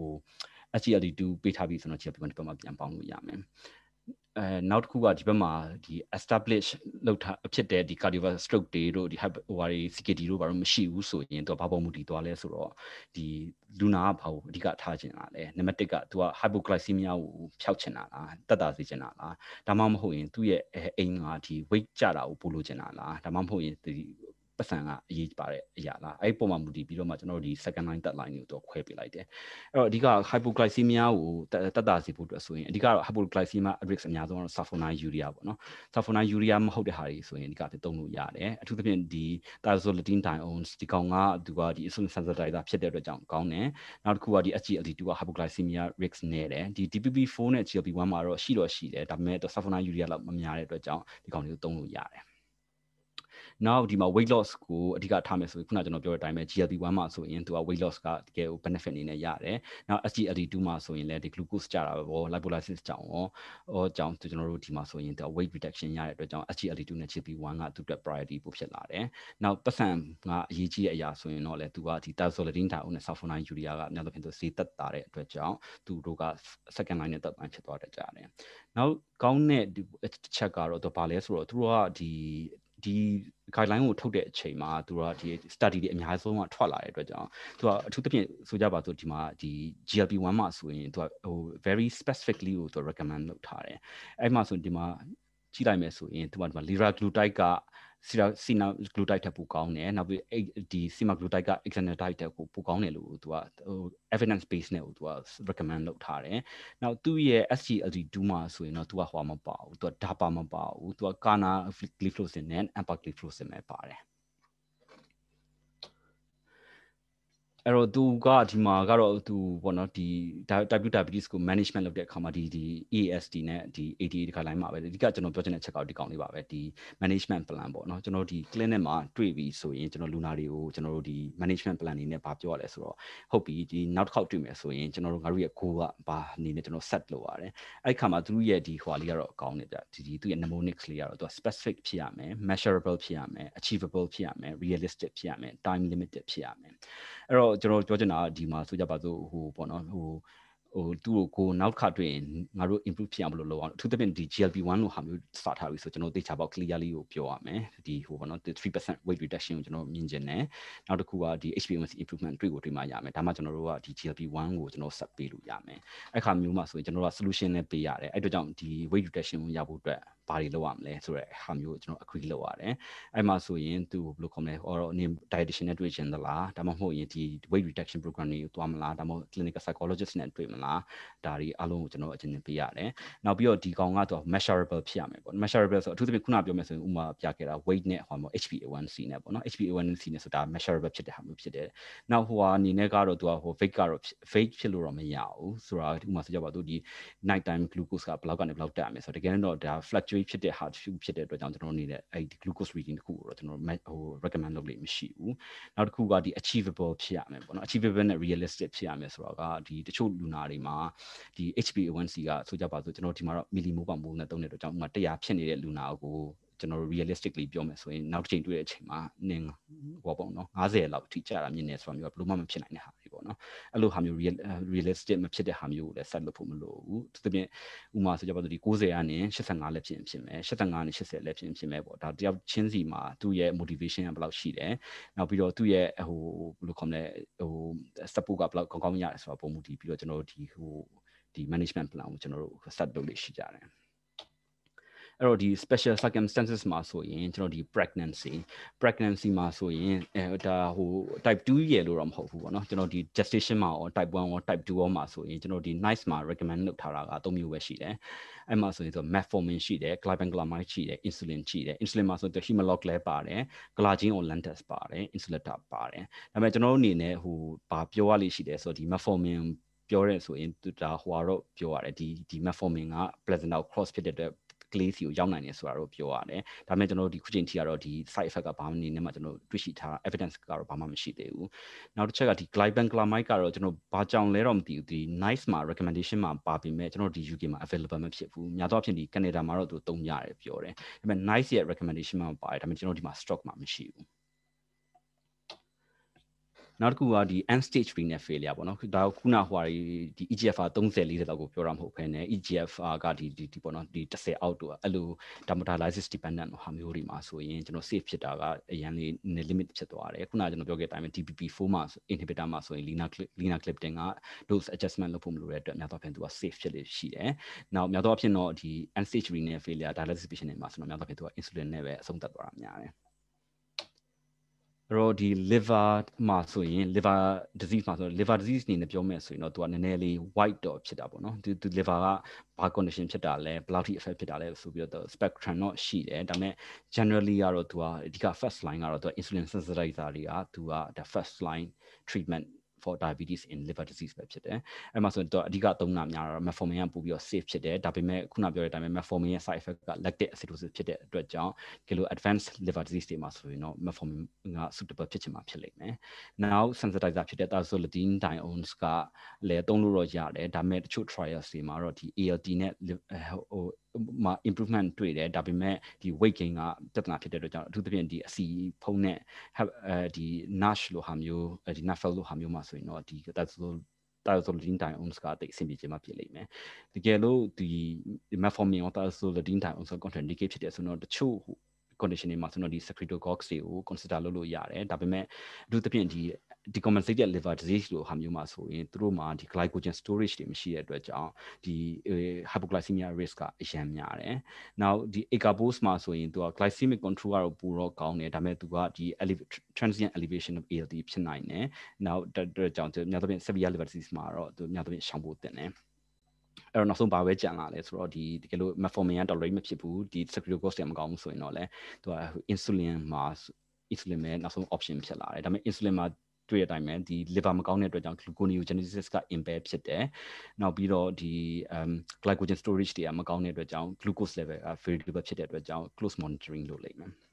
SGLT2 ပေးထားပြီဆိုတော့ GLP-1 ဒီဘက်မှာပြန်ပေါင်းလို့ရမယ်နောက်တစ်ခုကဒီဘက်မှာဒီ establish လောက်ထားဖြစ်တဲ့ဒီ cardiovascular stroke တွေတို့ဒီ CKD တို့ဘာလို့မရှိဘူးဆိုရင်သူကဘာပေါ်မူတည်သွားလဲဆိုတော့ဒီလူနာကဘာကိုအဓိကထားချင်တာလဲနံပါတ်1ကသူက hypoglycemia ကိုဖျောက်ချင်တာလားတက်တာစေချင်တာလားဒါမှမဟုတ်ရင်သူ့ရဲ့အိမ်ကဒီ weight ကျတာကိုပို့လို့ချင်တာလားဒါမှမဟုတ်ရင်ဒီပတ်စံကအရေးပါတဲ့အရာလားအဲ့ပုံမှာမူတည်ပြီးတော့မှကျွန်တော်တို့ဒီ second line third line ကိုတော့ခွဲပေးလိုက်တယ်အဲ့တော့အဓိက hypoglycemia ကိုတက်တာစေဖို့အတွက်ဆိုရင်အဓိကတော့ hypoglycemia risk အများဆုံးကတော့ sulfonylurea ပေါ့နော် sulfonylurea မဟုတ်တဲ့ဟာတွေဆိုရင်အဓိကသုံးလို့ရတယ်အထူးသဖြင့်ဒီ thiazolidine diones ဒီကောင်ကသူကဒီ insulin sensitizer ဖြစ်တဲ့အတွက်ကြောင့်ကောင်းတယ်နောက်တစ်ခုကဒီ SGLT2 က hypoglycemia risk နဲ့တယ်ဒီ DPP4 နဲ့ GLP-1 မှာတော့ရှိတယ်ဒါပေမဲ့ sulfonylurea လောက်မများတဲ့အတွက်ကြောင့်ဒီကောင်တွေကိုသုံးလို့ရတယ်နောက်ဒီမှာ weight loss ကိုအဓိကထားမယ်ဆိုရင်ခုနကျွန်တော်ပြောတဲ့အတိုင်းပဲ GLP-1 မှာဆိုရင်သူက weight loss ကတကယ်ကို benefit အနေနဲ့ရတယ်။နောက် SGLT2 မှာဆိုရင်လည်းဒီ glucose ကျတာပဲပေါ့ lipolysis ကြောင့်ကြောင့်ကျွန်တော်တို့ဒီမှာဆိုရင်သူ weight reduction ရတဲ့အတွက်ကြောင့် SGLT2 နဲ့ GLP-1 ကသူ့အတွက် priority ပိုဖြစ်လာတယ်။နောက်ပတ်စံကအရေးကြီးတဲ့အရာဆိုရင်တော့လေသူကဒီ thiazolidine dione နဲ့ sulfonylurea ကအများသဖြင့်သူဈေးသက်တာတဲ့အတွက်ကြောင့်သူတို့က second line နဲ့ third line ဖြစ်သွားတတ်ကြတယ်။နောက်ကောင်းတဲ့တစ်ချက်ကတော့သူဘာလဲဆိုတော့သူတို့ကဒီ guideline ကိုထုတ်တဲ့အချိန်မှာသူကဒီ study တွေအများဆုံးကထွက်လာတဲ့အတွက်ကြောင့်သူကအထူးသဖြင့်ဆိုကြပါစို့ဒီမှာဒီ GLP-1 မှာဆိုရင်သူကဟို very specifically ကိုသူ recommend လုပ်ထားတယ်အဲ့မှာဆိုဒီမှာကြည့်လိုက်မယ်ဆိုရင်သူကဒီမှာ liraglutide ကsemaglutide ထက်ပိုကောင်းတယ်နောက်ပြီးဒီ semaglutide က exenatide ထက်ပိုကောင်းတယ်လို့သူကဟို evidence base နဲ့ကိုသူက recommend လုပ်ထားတယ်နောက်သူ့ရဲ့ SGLT2 မှာဆိုရင်တော့သူကဟိုမပါဘူးသူက DAPA မပါဘူးသူက canagliflozin နဲ့ empagliflozin ပဲပါတယ်အဲ့တော့သူကဒီမှာကတော့သူပေါ့နော်ဒီ diabetes ကို management လုပ်တဲ့အခါမှာဒီ ASD နဲ့ဒီ ADA ဒီခါလိုင်းမှာပဲအဓိကကျွန်တော်ပြောချင်တဲ့ချက်ကောက်ဒီကောင်လေးပါပဲဒီ management plan ပေါ့နော်ကျွန်တော်ဒီ clinic မှာတွေ့ပြီးဆိုရင်ကျွန်တော်လူနာတွေကိုကျွန်တော်တို့ဒီ management plan နေနဲ့ဗာပြောရလဲဆိုတော့ဟုတ်ပြီဒီနောက်တစ်ခေါက်တွေ့မယ်ဆိုရင်ကျွန်တော်တို့ငါတို့ရဲ့ goal ကဘာအနေနဲ့ကျွန်တော် set လုပ်ရတယ်အဲ့ခါမှာသူတို့ရဲ့ဒီဟွာလေးကတော့ကောင်းတယ်ဗျဒီသူရဲ့ mnemonics လေးကတော့သူက specific ဖြစ်ရမယ် measurable ဖြစ်ရမယ် achievable ဖြစ်ရမယ် realistic ဖြစ်ရမယ် time limited ဖြစ်ရမယ်အဲ့တော့ကျွန်တော်ပြောချင်တာကဒီမှာဆိုကြပါစို့ဟိုပေါ့နော်ဟိုသူ့ကိုနောက်ခါတွေ့ရင်ငါတို့ improve ဖြစ်အောင်ဘယ်လိုလုပ်အောင်အထူးသဖြင့်ဒီ GLP-1 လို့ဟာမျိုးစထားပြီဆိုကျွန်တော်သိချပေါက် clearly ကိုပြောရမယ်ဒီဟိုပေါ့နော်3% weight reduction ကိုကျွန်တော်မြင်ချင်တယ်နောက်တစ်ခုကဒီ HbA1c improvement တွေ့မှရမယ်ဒါမှကျွန်တော်တို့ကဒီ GLP-1 ကိုကျွန်တော်ဆက်ပေးလို့ရမယ်အဲ့ခါမျိုးမှာဆိုရင်ကျွန်တော်တို့က solution နဲ့ပေးရတယ်အဲ့တို့ကြောင့်ဒီ weight reduction ကိုရဖို့အတွက်ဘာတွေလုပ်ရမလဲဆိုတဲ့ဟာမျိုးကိုကျွန်တော် agree လုပ်ရတယ်အဲ့မှာဆိုရင်သူဘယ်လိုခေါ်မလဲ or dietitian နဲ့တွေ့ချင်သလားဒါမှမဟုတ်ရင်ဒီ weight reduction program တွေကိုတွားမလားဒါမှမဟုတ် clinical psychologist နဲ့တွေ့မလားဒါတွေအားလုံးကိုကျွန်တော်အကျဉ်းပေးရတယ်နောက်ပြီးတော့ဒီကောင်ကတော့ measurable ဖြစ်ရမယ်ပေါ့ measurable ဆိုအထူးသဖြင့်ခုနပြောမယ်ဆိုရင်ဥမာပြခဲ့တာ weight နဲ့ဟိုမှာ HbA1c နဲ့ပေါ့နော် HbA1c နဲ့ဆိုတာ measurable ဖြစ်တဲ့ဟာမျိုးဖြစ်တယ်နောက်ဟိုဟာအနေနဲ့ကတော့သူကဟို weight ကတော့ weight ဖြစ်လို့တော့မရဘူးဆိုတာဥမာဆိုကြပါတော့ဒီ night time glucose ကဘယ်လောက်ကနေဘယ်လောက်တက်ရမယ်ဆိုတော့တကယ်တော့ဒါ fluctuate primary ဖြစ်တဲ့ဟာဖြစ်တဲ့အတွက်ကြောင့်ကျွန်တော်အနေနဲ့အဲ့ဒီ glucose reading တခုကိုတော့ကျွန်တော်recommend လုပ်လို့မရှိဘူးနောက်တစ်ခုကဒီ achievable ဖြစ်ရမယ်ပေါ့နော် achievable နဲ့ realistic ဖြစ်ရမယ်ဆိုတော့ကဒီတချို့လူနာတွေမှာဒီ HbA1c ကဆိုကြပါစို့ကျွန်တော်ဒီမှာတော့ millimole မိုးနဲ့တုံးတဲ့အတွက်ကြောင့်ဥမာ100ဖြစ်နေတဲ့လူနာကိုကျွန်တော် realistically ပြောမယ်ဆိုရင်နောက်တစ်ချိန်တွေ့တဲ့အချိန်မှာနင်းဟောပေါ့နော်50လောက်ထိကျတာမြင်နေဆိုတာမျိုးကဘယ်လိုမှမဖြစ်နိုင်တဲ့ဟာတွေပေါ့နော်အဲ့လိုဟာမျိုး realistic မဖြစ်တဲ့ဟာမျိုးကိုလည်းဆက်လုပ်ဖို့မလိုဘူးသူတပြင်းဥမာဆိုကြပါစို့ဒီ90ကနေ85လည်းဖြစ်မယ်85ကနေ80လည်းဖြစ်မယ်ပေါ့ဒါတယောက်ချင်းစီမှာသူ့ရဲ့ motivation ကဘယ်လောက်ရှိတယ်နောက်ပြီးတော့သူ့ရဲ့ဟိုဘယ်လိုခေါ်မလဲဟို support ကဘယ်လောက်ကောင်းကောင်းရတယ်ဆိုတာပုံမူတည်ပြီးတော့ကျွန်တော်တို့ဒီ management plan ကိုကျွန်တော်တို့ set လုပ်လို့ရှိကြတယ်အဲ့တော့ဒီ special circumstances မှာဆိုရင်ကျွန်တော်ဒီ pregnancy မှာဆိုရင်ဒါဟို type 2ရဲ့လို့တော့မဟုတ်ဘူးပေါ့နော်ကျွန်တော်ဒီ gestation မှာရော type 1ရော type 2ရောမှာဆိုရင်ကျွန်တော်ဒီ nice မှာ recommend လုပ်ထားတာက3မျိုးပဲရှိတယ်အဲ့မှာဆိုရင်ဆို metformin ရှိတယ် glibenclamide ရှိတယ် insulin ရှိတယ် insulin မှာဆိုတော့ humalog လည်းပါတယ် glargine or lantus ပါတယ် insulata ပါတယ်ဒါပေမဲ့ကျွန်တော်တို့အနေနဲ့ဟိုဘာပြောရလိမ့်ရှိတယ်ဆိုတော့ဒီ metformin ပြောရဲဆိုရင်ဒါဟိုကတော့ပြောရတယ်ဒီ metformin က placenta cross ဖြစ်တဲ့အတွက်ကလေးစီကိုရောက်နိုင်တယ်ဆိုတာတော့ပြောရတယ်။ဒါပေမဲ့ကျွန်တော်တို့ဒီခုချိန်ထိကတော့ဒီ side effect ကဘာမှနေနဲ့မှကျွန်တော်တွေ့ရှိထား evidence ကတော့ဘာမှမရှိသေးဘူး။နောက်တစ်ချက်ကဒီ glibenclamide ကတော့ကျွန်တော်ဘာကြောင့်လဲတော့မသိဘူးဒီ nice မှာ recommendation မှာပါပြီးမဲ့ကျွန်တော်ဒီ UK မှာ available မဖြစ်ဘူး။များသောအားဖြင့်ဒီ Canada မှာတော့သူသုံးရတယ်ပြောတယ်။ဒါပေမဲ့ nice ရဲ့ recommendation မှာပါတယ်ဒါပေမဲ့ကျွန်တော်ဒီမှာ stock မှာမရှိဘူး။နောက်တစ်ခုကဒီ end stage renal failure ပေါ့နော်ဒါခုနဟိုဒီ EGFR 30 40လောက်ကိုပြောတာမဟုတ်ဘဲနဲ့ EGFR ကဒီပေါ့နော်ဒီ10အောက်တို့အဲ့လို dermatolysis dependent ဟာမျိုးတွေမှာဆိုရင်ကျွန်တော် safe ဖြစ်တာကအရန်လေး limit ဖြစ်သွားတယ်ခုနကျွန်တော်ပြောခဲ့တဲ့အတိုင်းပဲ DPP4 မှာ inhibitor မှာဆိုရင် linagliptin က dose adjustment လုပ်ဖို့မလိုတဲ့အတွက်များသောအားဖြင့်သူက safe ဖြစ်လေရှိတယ်နောက်များသောအားဖြင့်တော့ဒီ end stage renal failure dialysis patient တွေမှာဆိုတော့များသောအားဖြင့်သူက insulin နဲ့ပဲအဆုံးသတ်သွားတာများတယ်တော့ဒီ liver မှာဆိုရင် liver disease မှာဆိုတော့ liver disease အနေနဲ့ပြောမယ်ဆိုရင်တော့သူကနည်းနည်းလေး white တော့ဖြစ်တာပေါ့နော်သူ liver ကဘာ condition ဖြစ်တာလဲဘယ်လောက်ထိ effect ဖြစ်တာလဲဆိုပြီးတော့ spectrum တော့ရှိတယ်ဒါပေမဲ့ generally ကတော့သူကအဓိက first line ကတော့သူက insulin sensitizer တွေကသူက the first line treatment for diabetes in liver disease ပဲဖြစ်တယ်။အဲ့မှာဆိုတော့အဓိကသုံးတာများတော့ metformin ကပို့ပြီးတော့ safe ဖြစ်တယ်။ဒါပေမဲ့ခုနပြောတဲ့အတိုင်းပဲ metformin ရဲ့ side effect က lactic acidosis ဖြစ်တဲ့အတွက်ကြောင့်ဒီလို advanced liver disease တွေမှာဆိုရင်တော့ metformin က suitable ဖြစ်ချင်မှာဖြစ်လိမ့်မယ်။ Now sensitizer ဖြစ်တဲ့ tazolidine diones ကလည်းသုံးလို့တော့ရတယ်။ဒါပေမဲ့တချို့ trials တွေမှာတော့ဒီ ALT နဲ့ဟိုမှာ improvement တွေ့တယ်ဒါပေမဲ့ဒီ weight gain ကပြဿနာဖြစ်တဲ့အတွက်ကြောင့်အထူးသဖြင့်ဒီအစီဖုံးနဲ့ဒီ NASH လိုဟာမျိုးဒီ NAFL လိုဟာမျိုးမှာဆိုရင်တော့ဒီ tazolidine diones ကတိတ်အဆင်ပြေချင်မှဖြစ်လိမ့်မယ်တကယ်လို့ဒီ metformin ရော tazolidine diones က contraindicate ဖြစ်တဲ့ဆိုတော့တချို့ condition တွေမှာဆိုတော့ဒီ secretogogues တွေကို consider လုပ်လို့ရတယ်ဒါပေမဲ့အထူးသဖြင့်ဒီ decompensated liver disease လိုဟာမျိုးမှာဆိုရင်သူတို့မှာဒီ glycogen storage တွေမရှိတဲ့အတွက်ကြောင့်ဒီ hypoglycemia risk ကအရန်များတယ်။ Now ဒီ acarbose မှာဆိုရင်သူက glycemic control ကတော့ပိုတော့ကောင်းတယ်ဒါပေမဲ့သူကဒီ transient elevation of ALT ဖြစ်နိုင်တယ်။ Now တဲ့ကြောင့်များသောဖြင့် severe liver disease မှာတော့သူများသောဖြင့်ရှောင်ဖို့တင်တယ်အဲ့တော့နောက်ဆုံးဘာပဲကြံလာလဲဆိုတော့ဒီတကယ်လို့ metformin က tolerate မဖြစ်ဘူးဒီ secretogogues တွေမကောင်းဘူးဆိုရင်တော့လေသူက insulin မှာ insulin ပဲနောက်ဆုံး option ဖြစ်လာတယ်ဒါပေမဲ့ insulin မှာတွေ့တဲ့အတိုင်းပဲဒီ liver မကောင်းတဲ့အတွက်ကြောင့် gluconeogenesis က impair ဖြစ်တယ်နောက်ပြီးတော့ဒီ glycogen storage တွေကမကောင်းတဲ့အတွက်ကြောင့် glucose level က variable ဖြစ်တဲ့အတွက်ကြောင့် close monitoring လုပ်လိမ့်မယ်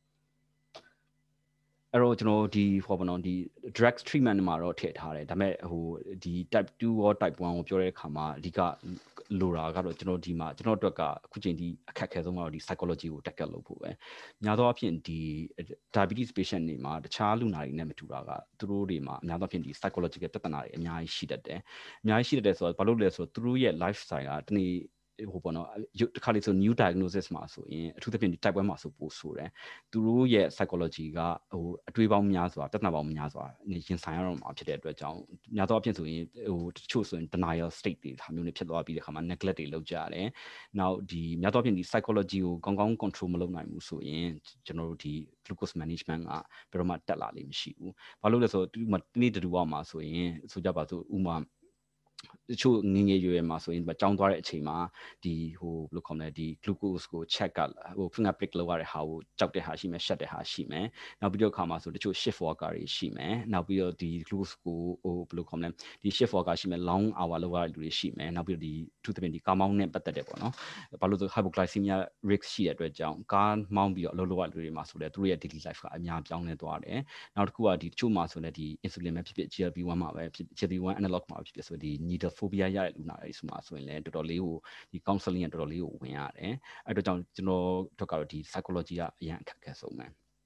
အဲ့တော့ကျွန်တော်ဒီဟောပါတော့ဒီ drug treatment မှာတော့ထည့်ထားတယ်ဒါပေမဲ့ဟိုဒီ type 2ရော type 1ကိုပြောတဲ့အခါမှာအဓိကလိုတာကတော့ကျွန်တော်ဒီမှာကျွန်တော်အတွက်ကအခုချိန်ဒီအခက်အခဲဆုံးကတော့ဒီ psychology ကို tackle လုပ်ဖို့ပဲများသောအားဖြင့်ဒီ diabetes patient တွေမှာတခြားလူနာတွေနဲ့မတူတာကသူတို့တွေမှာအများသောအားဖြင့်ဒီ psychological ပြဿနာတွေအများကြီးရှိတတ်တယ်အများကြီးရှိတတ်တယ်ဆိုတော့ဘာလို့လဲဆိုတော့သူတို့ရဲ့ lifestyle ကတနေ့ဟိုပေါ့နော်တခါလေဆို new diagnosis မှာဆိုရင်အထူးသဖြင့်ဒီ type 1မှာဆိုပိုဆိုတယ်သူတို့ရဲ့ psychology ကဟိုအတွေးပေါင်းများစွာပြဿနာပေါင်းများစွာရင်ဆိုင်ရတော့မှာဖြစ်တဲ့အတွက်ကြောင့်များသောအားဖြင့်ဆိုရင်ဟိုတချို့ဆိုရင် denial state တွေဟာမျိုးတွေဖြစ်သွားပြီးတဲ့ခါမှာ neglect တွေလုပ်ကြရတယ်နောက်ဒီများသောအားဖြင့်ဒီ psychology ကိုကောင်းကောင်း control မလုပ်နိုင်ဘူးဆိုရင်ကျွန်တော်တို့ဒီ glucose management ကဘယ်တော့မှတက်လာလိမ့်မရှိဘူးဘာလို့လဲဆိုတော့ဒီမှာတနေ့တူအောင်မှာဆိုရင်ဆိုကြပါစို့ဥမာချို့ငငယ်ရွယ်မှာဆိုရင်ကြောင်းသွားတဲ့အချိန်မှာဒီဟိုဘယ်လိုခေါ်မလဲဒီ glucose ကို check ကဟို finger prick လောက်ရတဲ့ဟာကိုကြောက်တဲ့ဟာရှိမယ်ရှက်တဲ့ဟာရှိမယ်နောက်ပြီးတော့ခါမှာဆိုတချို့ shift worker တွေရှိမယ်နောက်ပြီးတော့ဒီ glucose ကိုဟိုဘယ်လိုခေါ်မလဲဒီ shift worker ရှိမယ် long hour လောက်ရတဲ့လူတွေရှိမယ်နောက်ပြီးတော့ဒီသူသဖြင့်ဒီကားမောင်းနဲ့ပတ်သက်တယ်ပေါ့နော်ဘာလို့ဆို hypoglycemia risk ရှိတဲ့အတွက်ကြောင့်ကားမောင်းပြီးတော့အလုပ်လုပ်ရတဲ့လူတွေမှာဆိုလဲသူတို့ရဲ့ daily life ကအများပြောင်းလဲသွားတယ်နောက်တစ်ခုကဒီတချို့မှာဆိုလဲဒီ insulin ပဲဖြစ်ဖြစ် GLP-1 မှာပဲဖြစ် GLP-1 analog မှာဖြစ်ဖြစ်ဆိုဒီ needle phobia ရတဲ့လူနာတွေဆိုမှဆိုရင်လဲတော်တော်လေးကိုဒီ counseling ကတော်တော်လေးကိုဝင်ရတယ်အဲ့တော့ကြောင့်ကျွန်တော်တို့ကတော့ဒီ psychology ကအရင်အခက်အခဲဆုံးပဲ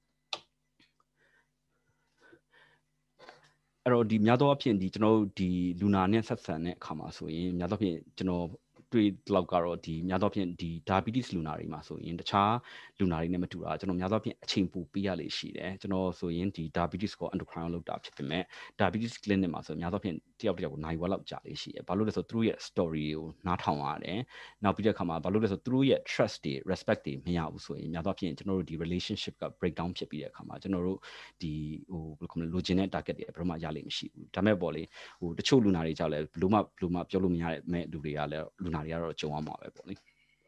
အဲ့တော့ဒီများသောအားဖြင့်ဒီကျွန်တော်တို့ဒီလူနာနဲ့ဆက်ဆံတဲ့အခါမှာဆိုရင်များသောအားဖြင့်ကျွန်တော်တွေ့လောက်ကတော့ဒီများသောအားဖြင့်ဒီ diabetes လူနာတွေမှာဆိုရင်တခြားလူနာတွေနဲ့မတူတာကျွန်တော်များသောအားဖြင့်အချိန်ပိုပေးရလေရှိတယ်ကျွန်တော်ဆိုရင်ဒီ diabetes ကို endocrine လောက်တာဖြစ်ပေမဲ့ diabetes clinic မှာဆိုများသောအားဖြင့်တယောက်ကိုနိုင်ဝက်လောက်ကြာလေးရှိတယ်ဘာလို့လဲဆိုသူတို့ရဲ့ story ကိုနားထောင်ရတယ်နောက်ပြီးတဲ့အခါမှာဘာလို့လဲဆိုသူတို့ရဲ့ trust တွေ respect တွေမရဘူးဆိုရင်များသောအားဖြင့်ကျွန်တော်တို့ဒီ relationship က breakdown ဖြစ်ပြီးတဲ့အခါမှာကျွန်တော်တို့ဒီဟိုဘယ်လိုခေါ်မလဲလိုချင်တဲ့ target တွေဘယ်တော့မှရလိမ့်မရှိဘူးဒါမဲ့ပေါ့လေဟိုတချို့လူနာတွေကြောက်လဲဘယ်လိုမှပြောလို့မရတဲ့မဲ့လူတွေကလည်းလူနာတွေကတော့ကြုံရမှာပဲပေါ့လေ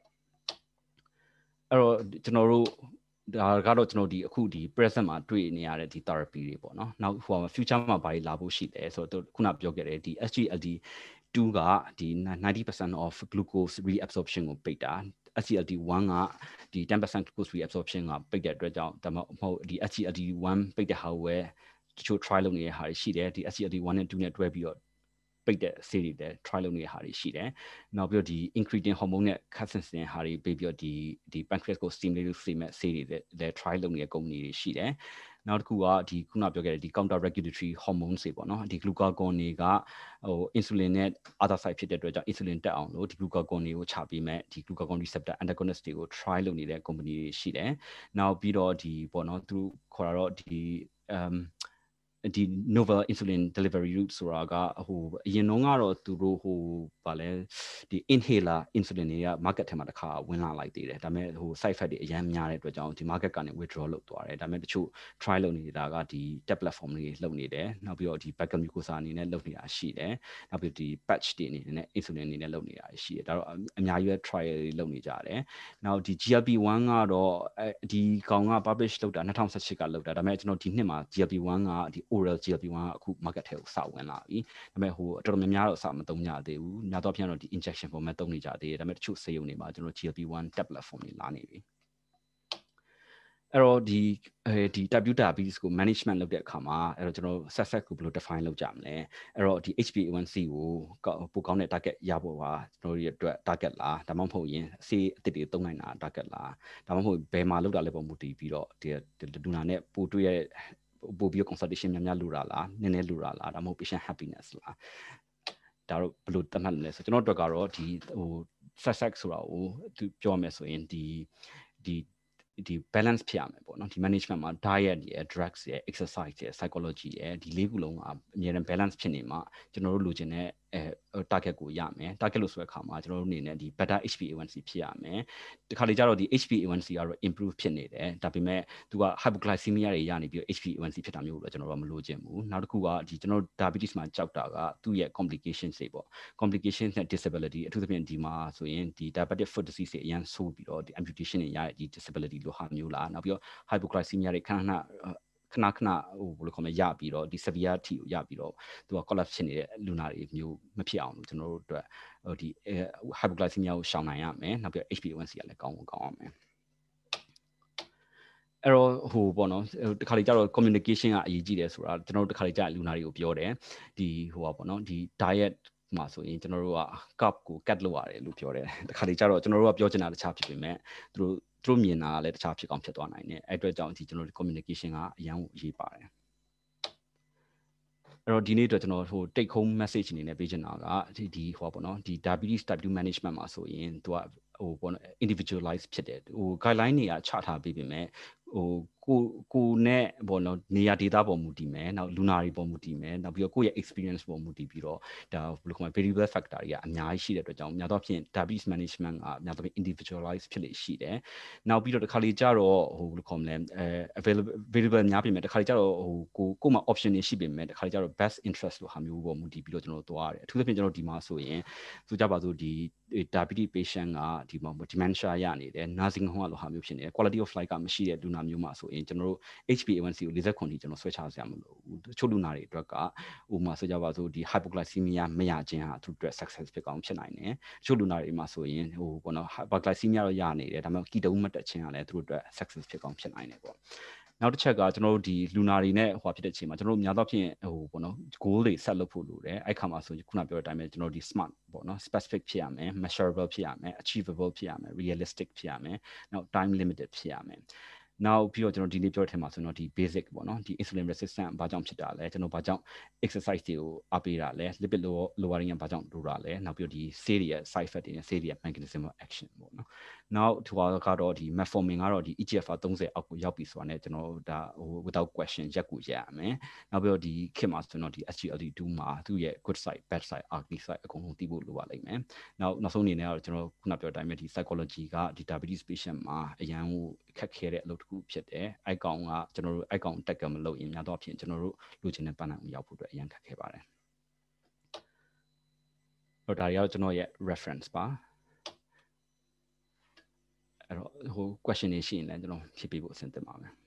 အဲ့တော့ကျွန်တော်တို့ဒါကတော့ကျွန်တော်ဒီအခုဒီ present မှာတွေ့နေရတဲ့ဒီ therapy တွေပေါ့နော်နောက်ဟို future မှာဘာတွေလာဖို့ရှိလဲဆိုတော့ခုနပြောခဲ့တဲ့ဒီ SGLT2 ကဒီ 90% of glucose reabsorption ကိုပိတ်တာ SGLT1 ကဒီ10% glucose reabsorption ကပိတ်တဲ့အတွက်ကြောင့်ဒါမှမဟုတ်ဒီ SGLT1 ပိတ်တဲ့ဟာကိုပဲတချို့ try လုပ်နေတဲ့ဟာတွေရှိတယ်ဒီ SGLT1 နဲ့2နဲ့တွဲပြီးတော့ပိတ်တဲ့ series တွေ try လုပ်နေတဲ့ဟာတွေရှိတယ်နောက်ပြီးတော့ဒီ incretin hormone နဲ့ capsaicin ဟာတွေပေးပြီးတော့ဒီ pancreas ကို stimulate လုပ်စေမဲ့ series တွေလည်း try လုပ်နေတဲ့ company တွေရှိတယ်နောက်တစ်ခုကဒီခုနပြောခဲ့တဲ့ဒီ counter regulatory hormones တွေပေါ့နော်ဒီ glucagon တွေကဟို insulin နဲ့ other side ဖြစ်တဲ့အတွက်ကြောင့် insulin တက်အောင်လို့ဒီ glucagon တွေကိုချပေးမဲ့ဒီ glucagon receptor antagonist တွေကို try လုပ်နေတဲ့ company တွေရှိတယ်နောက်ပြီးတော့ဒီပေါ့နော်သူခေါ်တာတော့ဒီဒီ novel insulin delivery route ဆိုတာကဟိုအရင်တော့ကတော့သူတို့ဟိုဗာလဲဒီ inhaler insulin တွေက market ထဲမှာတစ်ခါဝင်လာလိုက်သေးတယ်ဒါပေမဲ့ဟို side effect တွေအများများတဲ့အတွက်ကြောင့်ဒီ market ကနေ withdraw လုပ်သွားတယ်ဒါပေမဲ့တချို့ try လုပ်နေတာကဒီ tab platform တွေလုပ်နေတယ်နောက်ပြီးတော့ဒီ backup mucosa အနေနဲ့လုပ်နေတာရှိတယ်နောက်ပြီးဒီ patch တွေအနေနဲ့ insulin အနေနဲ့လုပ်နေတာရှိတယ်ဒါတော့အများကြီးပဲ trial တွေလုပ်နေကြတယ်နောက်ဒီ GLP-1 ကတော့ဒီကောင်က publish လုပ်တာ2018ကလုပ်တာဒါပေမဲ့ကျွန်တော်ဒီနှစ်မှာ GLP-1 ကဒီ oral GLP-1 ကအခု market ထဲကိုစဝင်လာပြီဒါပေမဲ့ဟိုတော်တော်များများတော့အစမသုံးကြသေးဘူးများတော့ပြန်တော့ဒီ injection format သုံးနေကြသေးတယ်ဒါပေမဲ့တချို့ဆေးရုံတွေမှာကျွန်တော် GLP-1 tab platform တွေလာနေပြီအဲ့တော့ဒီ type 2 diabetes ကို management လုပ်တဲ့အခါမှာအဲ့တော့ကျွန်တော် success ကိုဘယ်လို define လုပ်ကြမလဲအဲ့တော့ဒီ HbA1c ကိုပိုကောင်းတဲ့ target ရဖို့ဟာကျွန်တော်တို့ရဲ့အတွက် target လားဒါမှမဟုတ်ရင်ဆေးအသစ်တွေသုံးနိုင်တာ target လားဒါမှမဟုတ်ဘယ်မှာလုပ်တာလဲပုံမူတည်ပြီးတော့ဒီလူနာနဲ့ပိုတွေ့ရတဲ့ပို့ပြီး consultation များလိုတာလားနည်းနည်းလိုတာလားဒါမှမဟုတ် patient happiness လားဒါတော့ဘယ်လိုသတ်မှတ်လဲဆိုကျွန်တော်တို့ကတော့ဒီဟို success ဆိုတာကိုသူပြောရမယ်ဆိုရင်ဒီ balance ဖြစ်ရမယ်ပေါ့နော်ဒီ management မှာ diet ရယ် drugs ရယ် exercise ရယ် psychology ရယ်ဒီလေးခုလုံးကအများနဲ့ balance ဖြစ်နေမှကျွန်တော်တို့လိုချင်တဲ့ target ကိုရမယ် target လို့ဆိုတဲ့အခါမှာကျွန်တော်တို့အနေနဲ့ဒီ better HbA1c ဖြစ်ရမယ်တခါလေကျတော့ဒီ HbA1c ကတော့ improve ဖြစ်နေတယ်ဒါပေမဲ့သူက hypoglycemia တွေရနေပြီး HbA1c ဖြစ်တာမျိုးလို့ကျွန်တော်တို့ကမလိုချင်ဘူးနောက်တစ်ခုကဒီကျွန်တော်တို့ diabetes မှာကြောက်တာကသူ့ရဲ့ complications တွေပေါ့ complications နဲ့ disability အထူးသဖြင့်ဒီမှာဆိုရင်ဒီ diabetic foot disease တွေအရင်ဆိုးပြီးတော့ဒီ amputation တွေရတဲ့ဒီ disability လို့ဟာမျိုးလားနောက်ပြီးတော့ hypoglycemia တွေခဏဟိုဘယ်လိုခေါ်မလဲရပြီးတော့ဒီ severity ကိုရပြီးတော့သူက collapse ဖြစ်နေတဲ့လူနာတွေမျိုးမဖြစ်အောင်လို့ကျွန်တော်တို့အတွက်ဒီ hypoglycemia ကိုရှောင်နိုင်ရမယ်နောက်ပြီး HbA1c ကလည်းကောင်းရမယ်အဲ့တော့ဟိုပေါ့နော်တခါလေကျတော့ communication ကအရေးကြီးတယ်ဆိုတာကျွန်တော်တို့တခါလေကျလူနာတွေကိုပြောတယ်ဒီဟိုပါပေါ့နော်ဒီ diet မှာဆိုရင်ကျွန်တော်တို့က cup ကို cut လုပ်ရတယ်လို့ပြောတယ်တခါလေကျတော့ကျွန်တော်တို့ကပြောချင်တာတခြားဖြစ်ပေမဲ့သူတို့မြင်တာကလည်းတခြားဖြစ်ကောင်းဖြစ်သွားနိုင်တယ်အဲ့အတွက်ကြောင့်ဒီကျွန်တော်တို့ communication ကအရန်ကိုအရေးပါတယ်အဲ့တော့ဒီနေ့အတွက်ကျွန်တော်ဟို take home message အနေနဲ့ပေးချင်တာကဒီဟိုပါပေါ့နော်ဒီ diabetes type 2 management မှာဆိုရင်သူကဟိုပေါ့နော် individualize ဖြစ်တယ်ဟို guideline တွေကချထားပေးပေမဲ့ဟိုကိုနဲ့ပေါ့နော်နေရာဒေသပေါ်မူတည်မယ်နောက်လူနာတွေပေါ်မူတည်မယ်နောက်ပြီးတော့ကိုယ့်ရဲ့ experience ပေါ်မူတည်ပြီးတော့ဒါဘယ်လိုခေါ်မလဲ variable factor တွေကအများကြီးရှိတဲ့အတွက်ကြောင့်များသောအားဖြင့် diabetes management ကများသောအားဖြင့် individualize ဖြစ်လေရှိတယ်နောက်ပြီးတော့တစ်ခါလေကျတော့ဘယ်လိုခေါ်မလဲavailable variable များပြင်မဲ့တစ်ခါလေကျတော့ကိုမှာ option တွေရှိပြင်မဲ့တစ်ခါလေကျတော့ best interest လို့ဟာမျိုးပေါ်မူတည်ပြီးတော့ကျွန်တော်တို့သွားရတယ်အထူးသဖြင့်ကျွန်တော်ဒီမှာဆိုရင်ဆိုကြပါစို့ဒီ diabetes patient ကဒီမှာ dementia ရနေတယ် nursing home လို့ဟာမျိုးဖြစ်နေတယ် quality of life ကမရှိတဲ့လူနာမျိုးမှာဆိုရင်ကျွန်တော်တို့ HbA1c ကို49ထိကျွန်တော်ဆွဲချစရာမလိုဘူးတချို့လူနာတွေအတွက်ကဥပမာဆိုကြပါစို့ဒီ hypoglycemia မရခြင်းဟာသူတို့ success ဖြစ်ကောင်းဖြစ်နိုင်တယ်တချို့လူနာတွေမှာဆိုရင်ပေါ့နော် hypoglycemia တော့ရနေတယ်ဒါပေမဲ့ keto မတက်ခြင်းကလည်းသူတို့အတွက် success ဖြစ်ကောင်းဖြစ်နိုင်တယ်ပေါ့နောက်တစ်ချက်ကကျွန်တော်တို့ဒီလူနာတွေနဲ့ဟိုဖြစ်တဲ့အချိန်မှာကျွန်တော်တို့များသောဖြင့်ပေါ့နော် goal တွေ set လုပ်ဖို့လိုတယ်အဲ့ခါမှာဆိုခုနပြောတဲ့အတိုင်းပဲကျွန်တော်တို့ဒီ smart ပေါ့နော် specific ဖြစ်ရမယ် measurable ဖြစ်ရမယ် achievable ဖြစ်ရမယ် realistic ဖြစ်ရမယ်နောက် time limited ဖြစ်ရမယ်နောက်ပြီးတော့ကျွန်တော်ဒီနေ့ပြောတဲ့ထဲမှာဆိုတော့ဒီ basic ပေါ့နော်ဒီ insulin resistant ဘာကြောင့်ဖြစ်တာလဲကျွန်တော်ဘာကြောင့် exercise တွေကိုအားပေးတာလဲ lipid lowering ကဘာကြောင့်လိုတာလဲနောက်ပြီးတော့ဒီ ဆေးတွေရဲ့ side effect တွေနဲ့ဆေးတွေရဲ့ mechanism of action ပေါ့နော်နောက်ထူကတော့ဒီ metformin ကတော့ဒီ EGFR 30အောက်ကိုရောက်ပြီဆိုတာနဲ့ကျွန်တော်ဒါ without question ရက်ကူရရမယ်နောက်ပြီးတော့ဒီခင်မှာဆိုတော့ဒီ SGLT2 မှာသူ့ရဲ့ good side bad side ugly side အကုန်လုံးသိဖို့လိုပါလိမ့်မယ်နောက်ဆုံးအနေနဲ့ကတော့ကျွန်တော်ခုနပြောတဲ့အတိုင်းပဲဒီ psychology ကဒီ diabetes patient မှာအရန်ကိုခက်ခဲတဲ့အလုပ်တစ်ခုဖြစ်တယ်အိုက်ကောင်ကကျွန်တော်တို့အိုက်ကောင်တက်ကမလုပ်ရင်များတော့အဖြစ်ကျွန်တော်တို့လိုချင်တဲ့ပန်းနိုင်မှုရောက်ဖို့အတွက်အရန်ခက်ခဲပါတယ်တော့ဒါတွေကတော့ကျွန်တော်ရဲ့ reference ပါအဲ့တော့question တွေရှိရင်လည်းကျွန်တော်ဖြည့်ပေးဖို့အဆင်သင့်ပါမယ်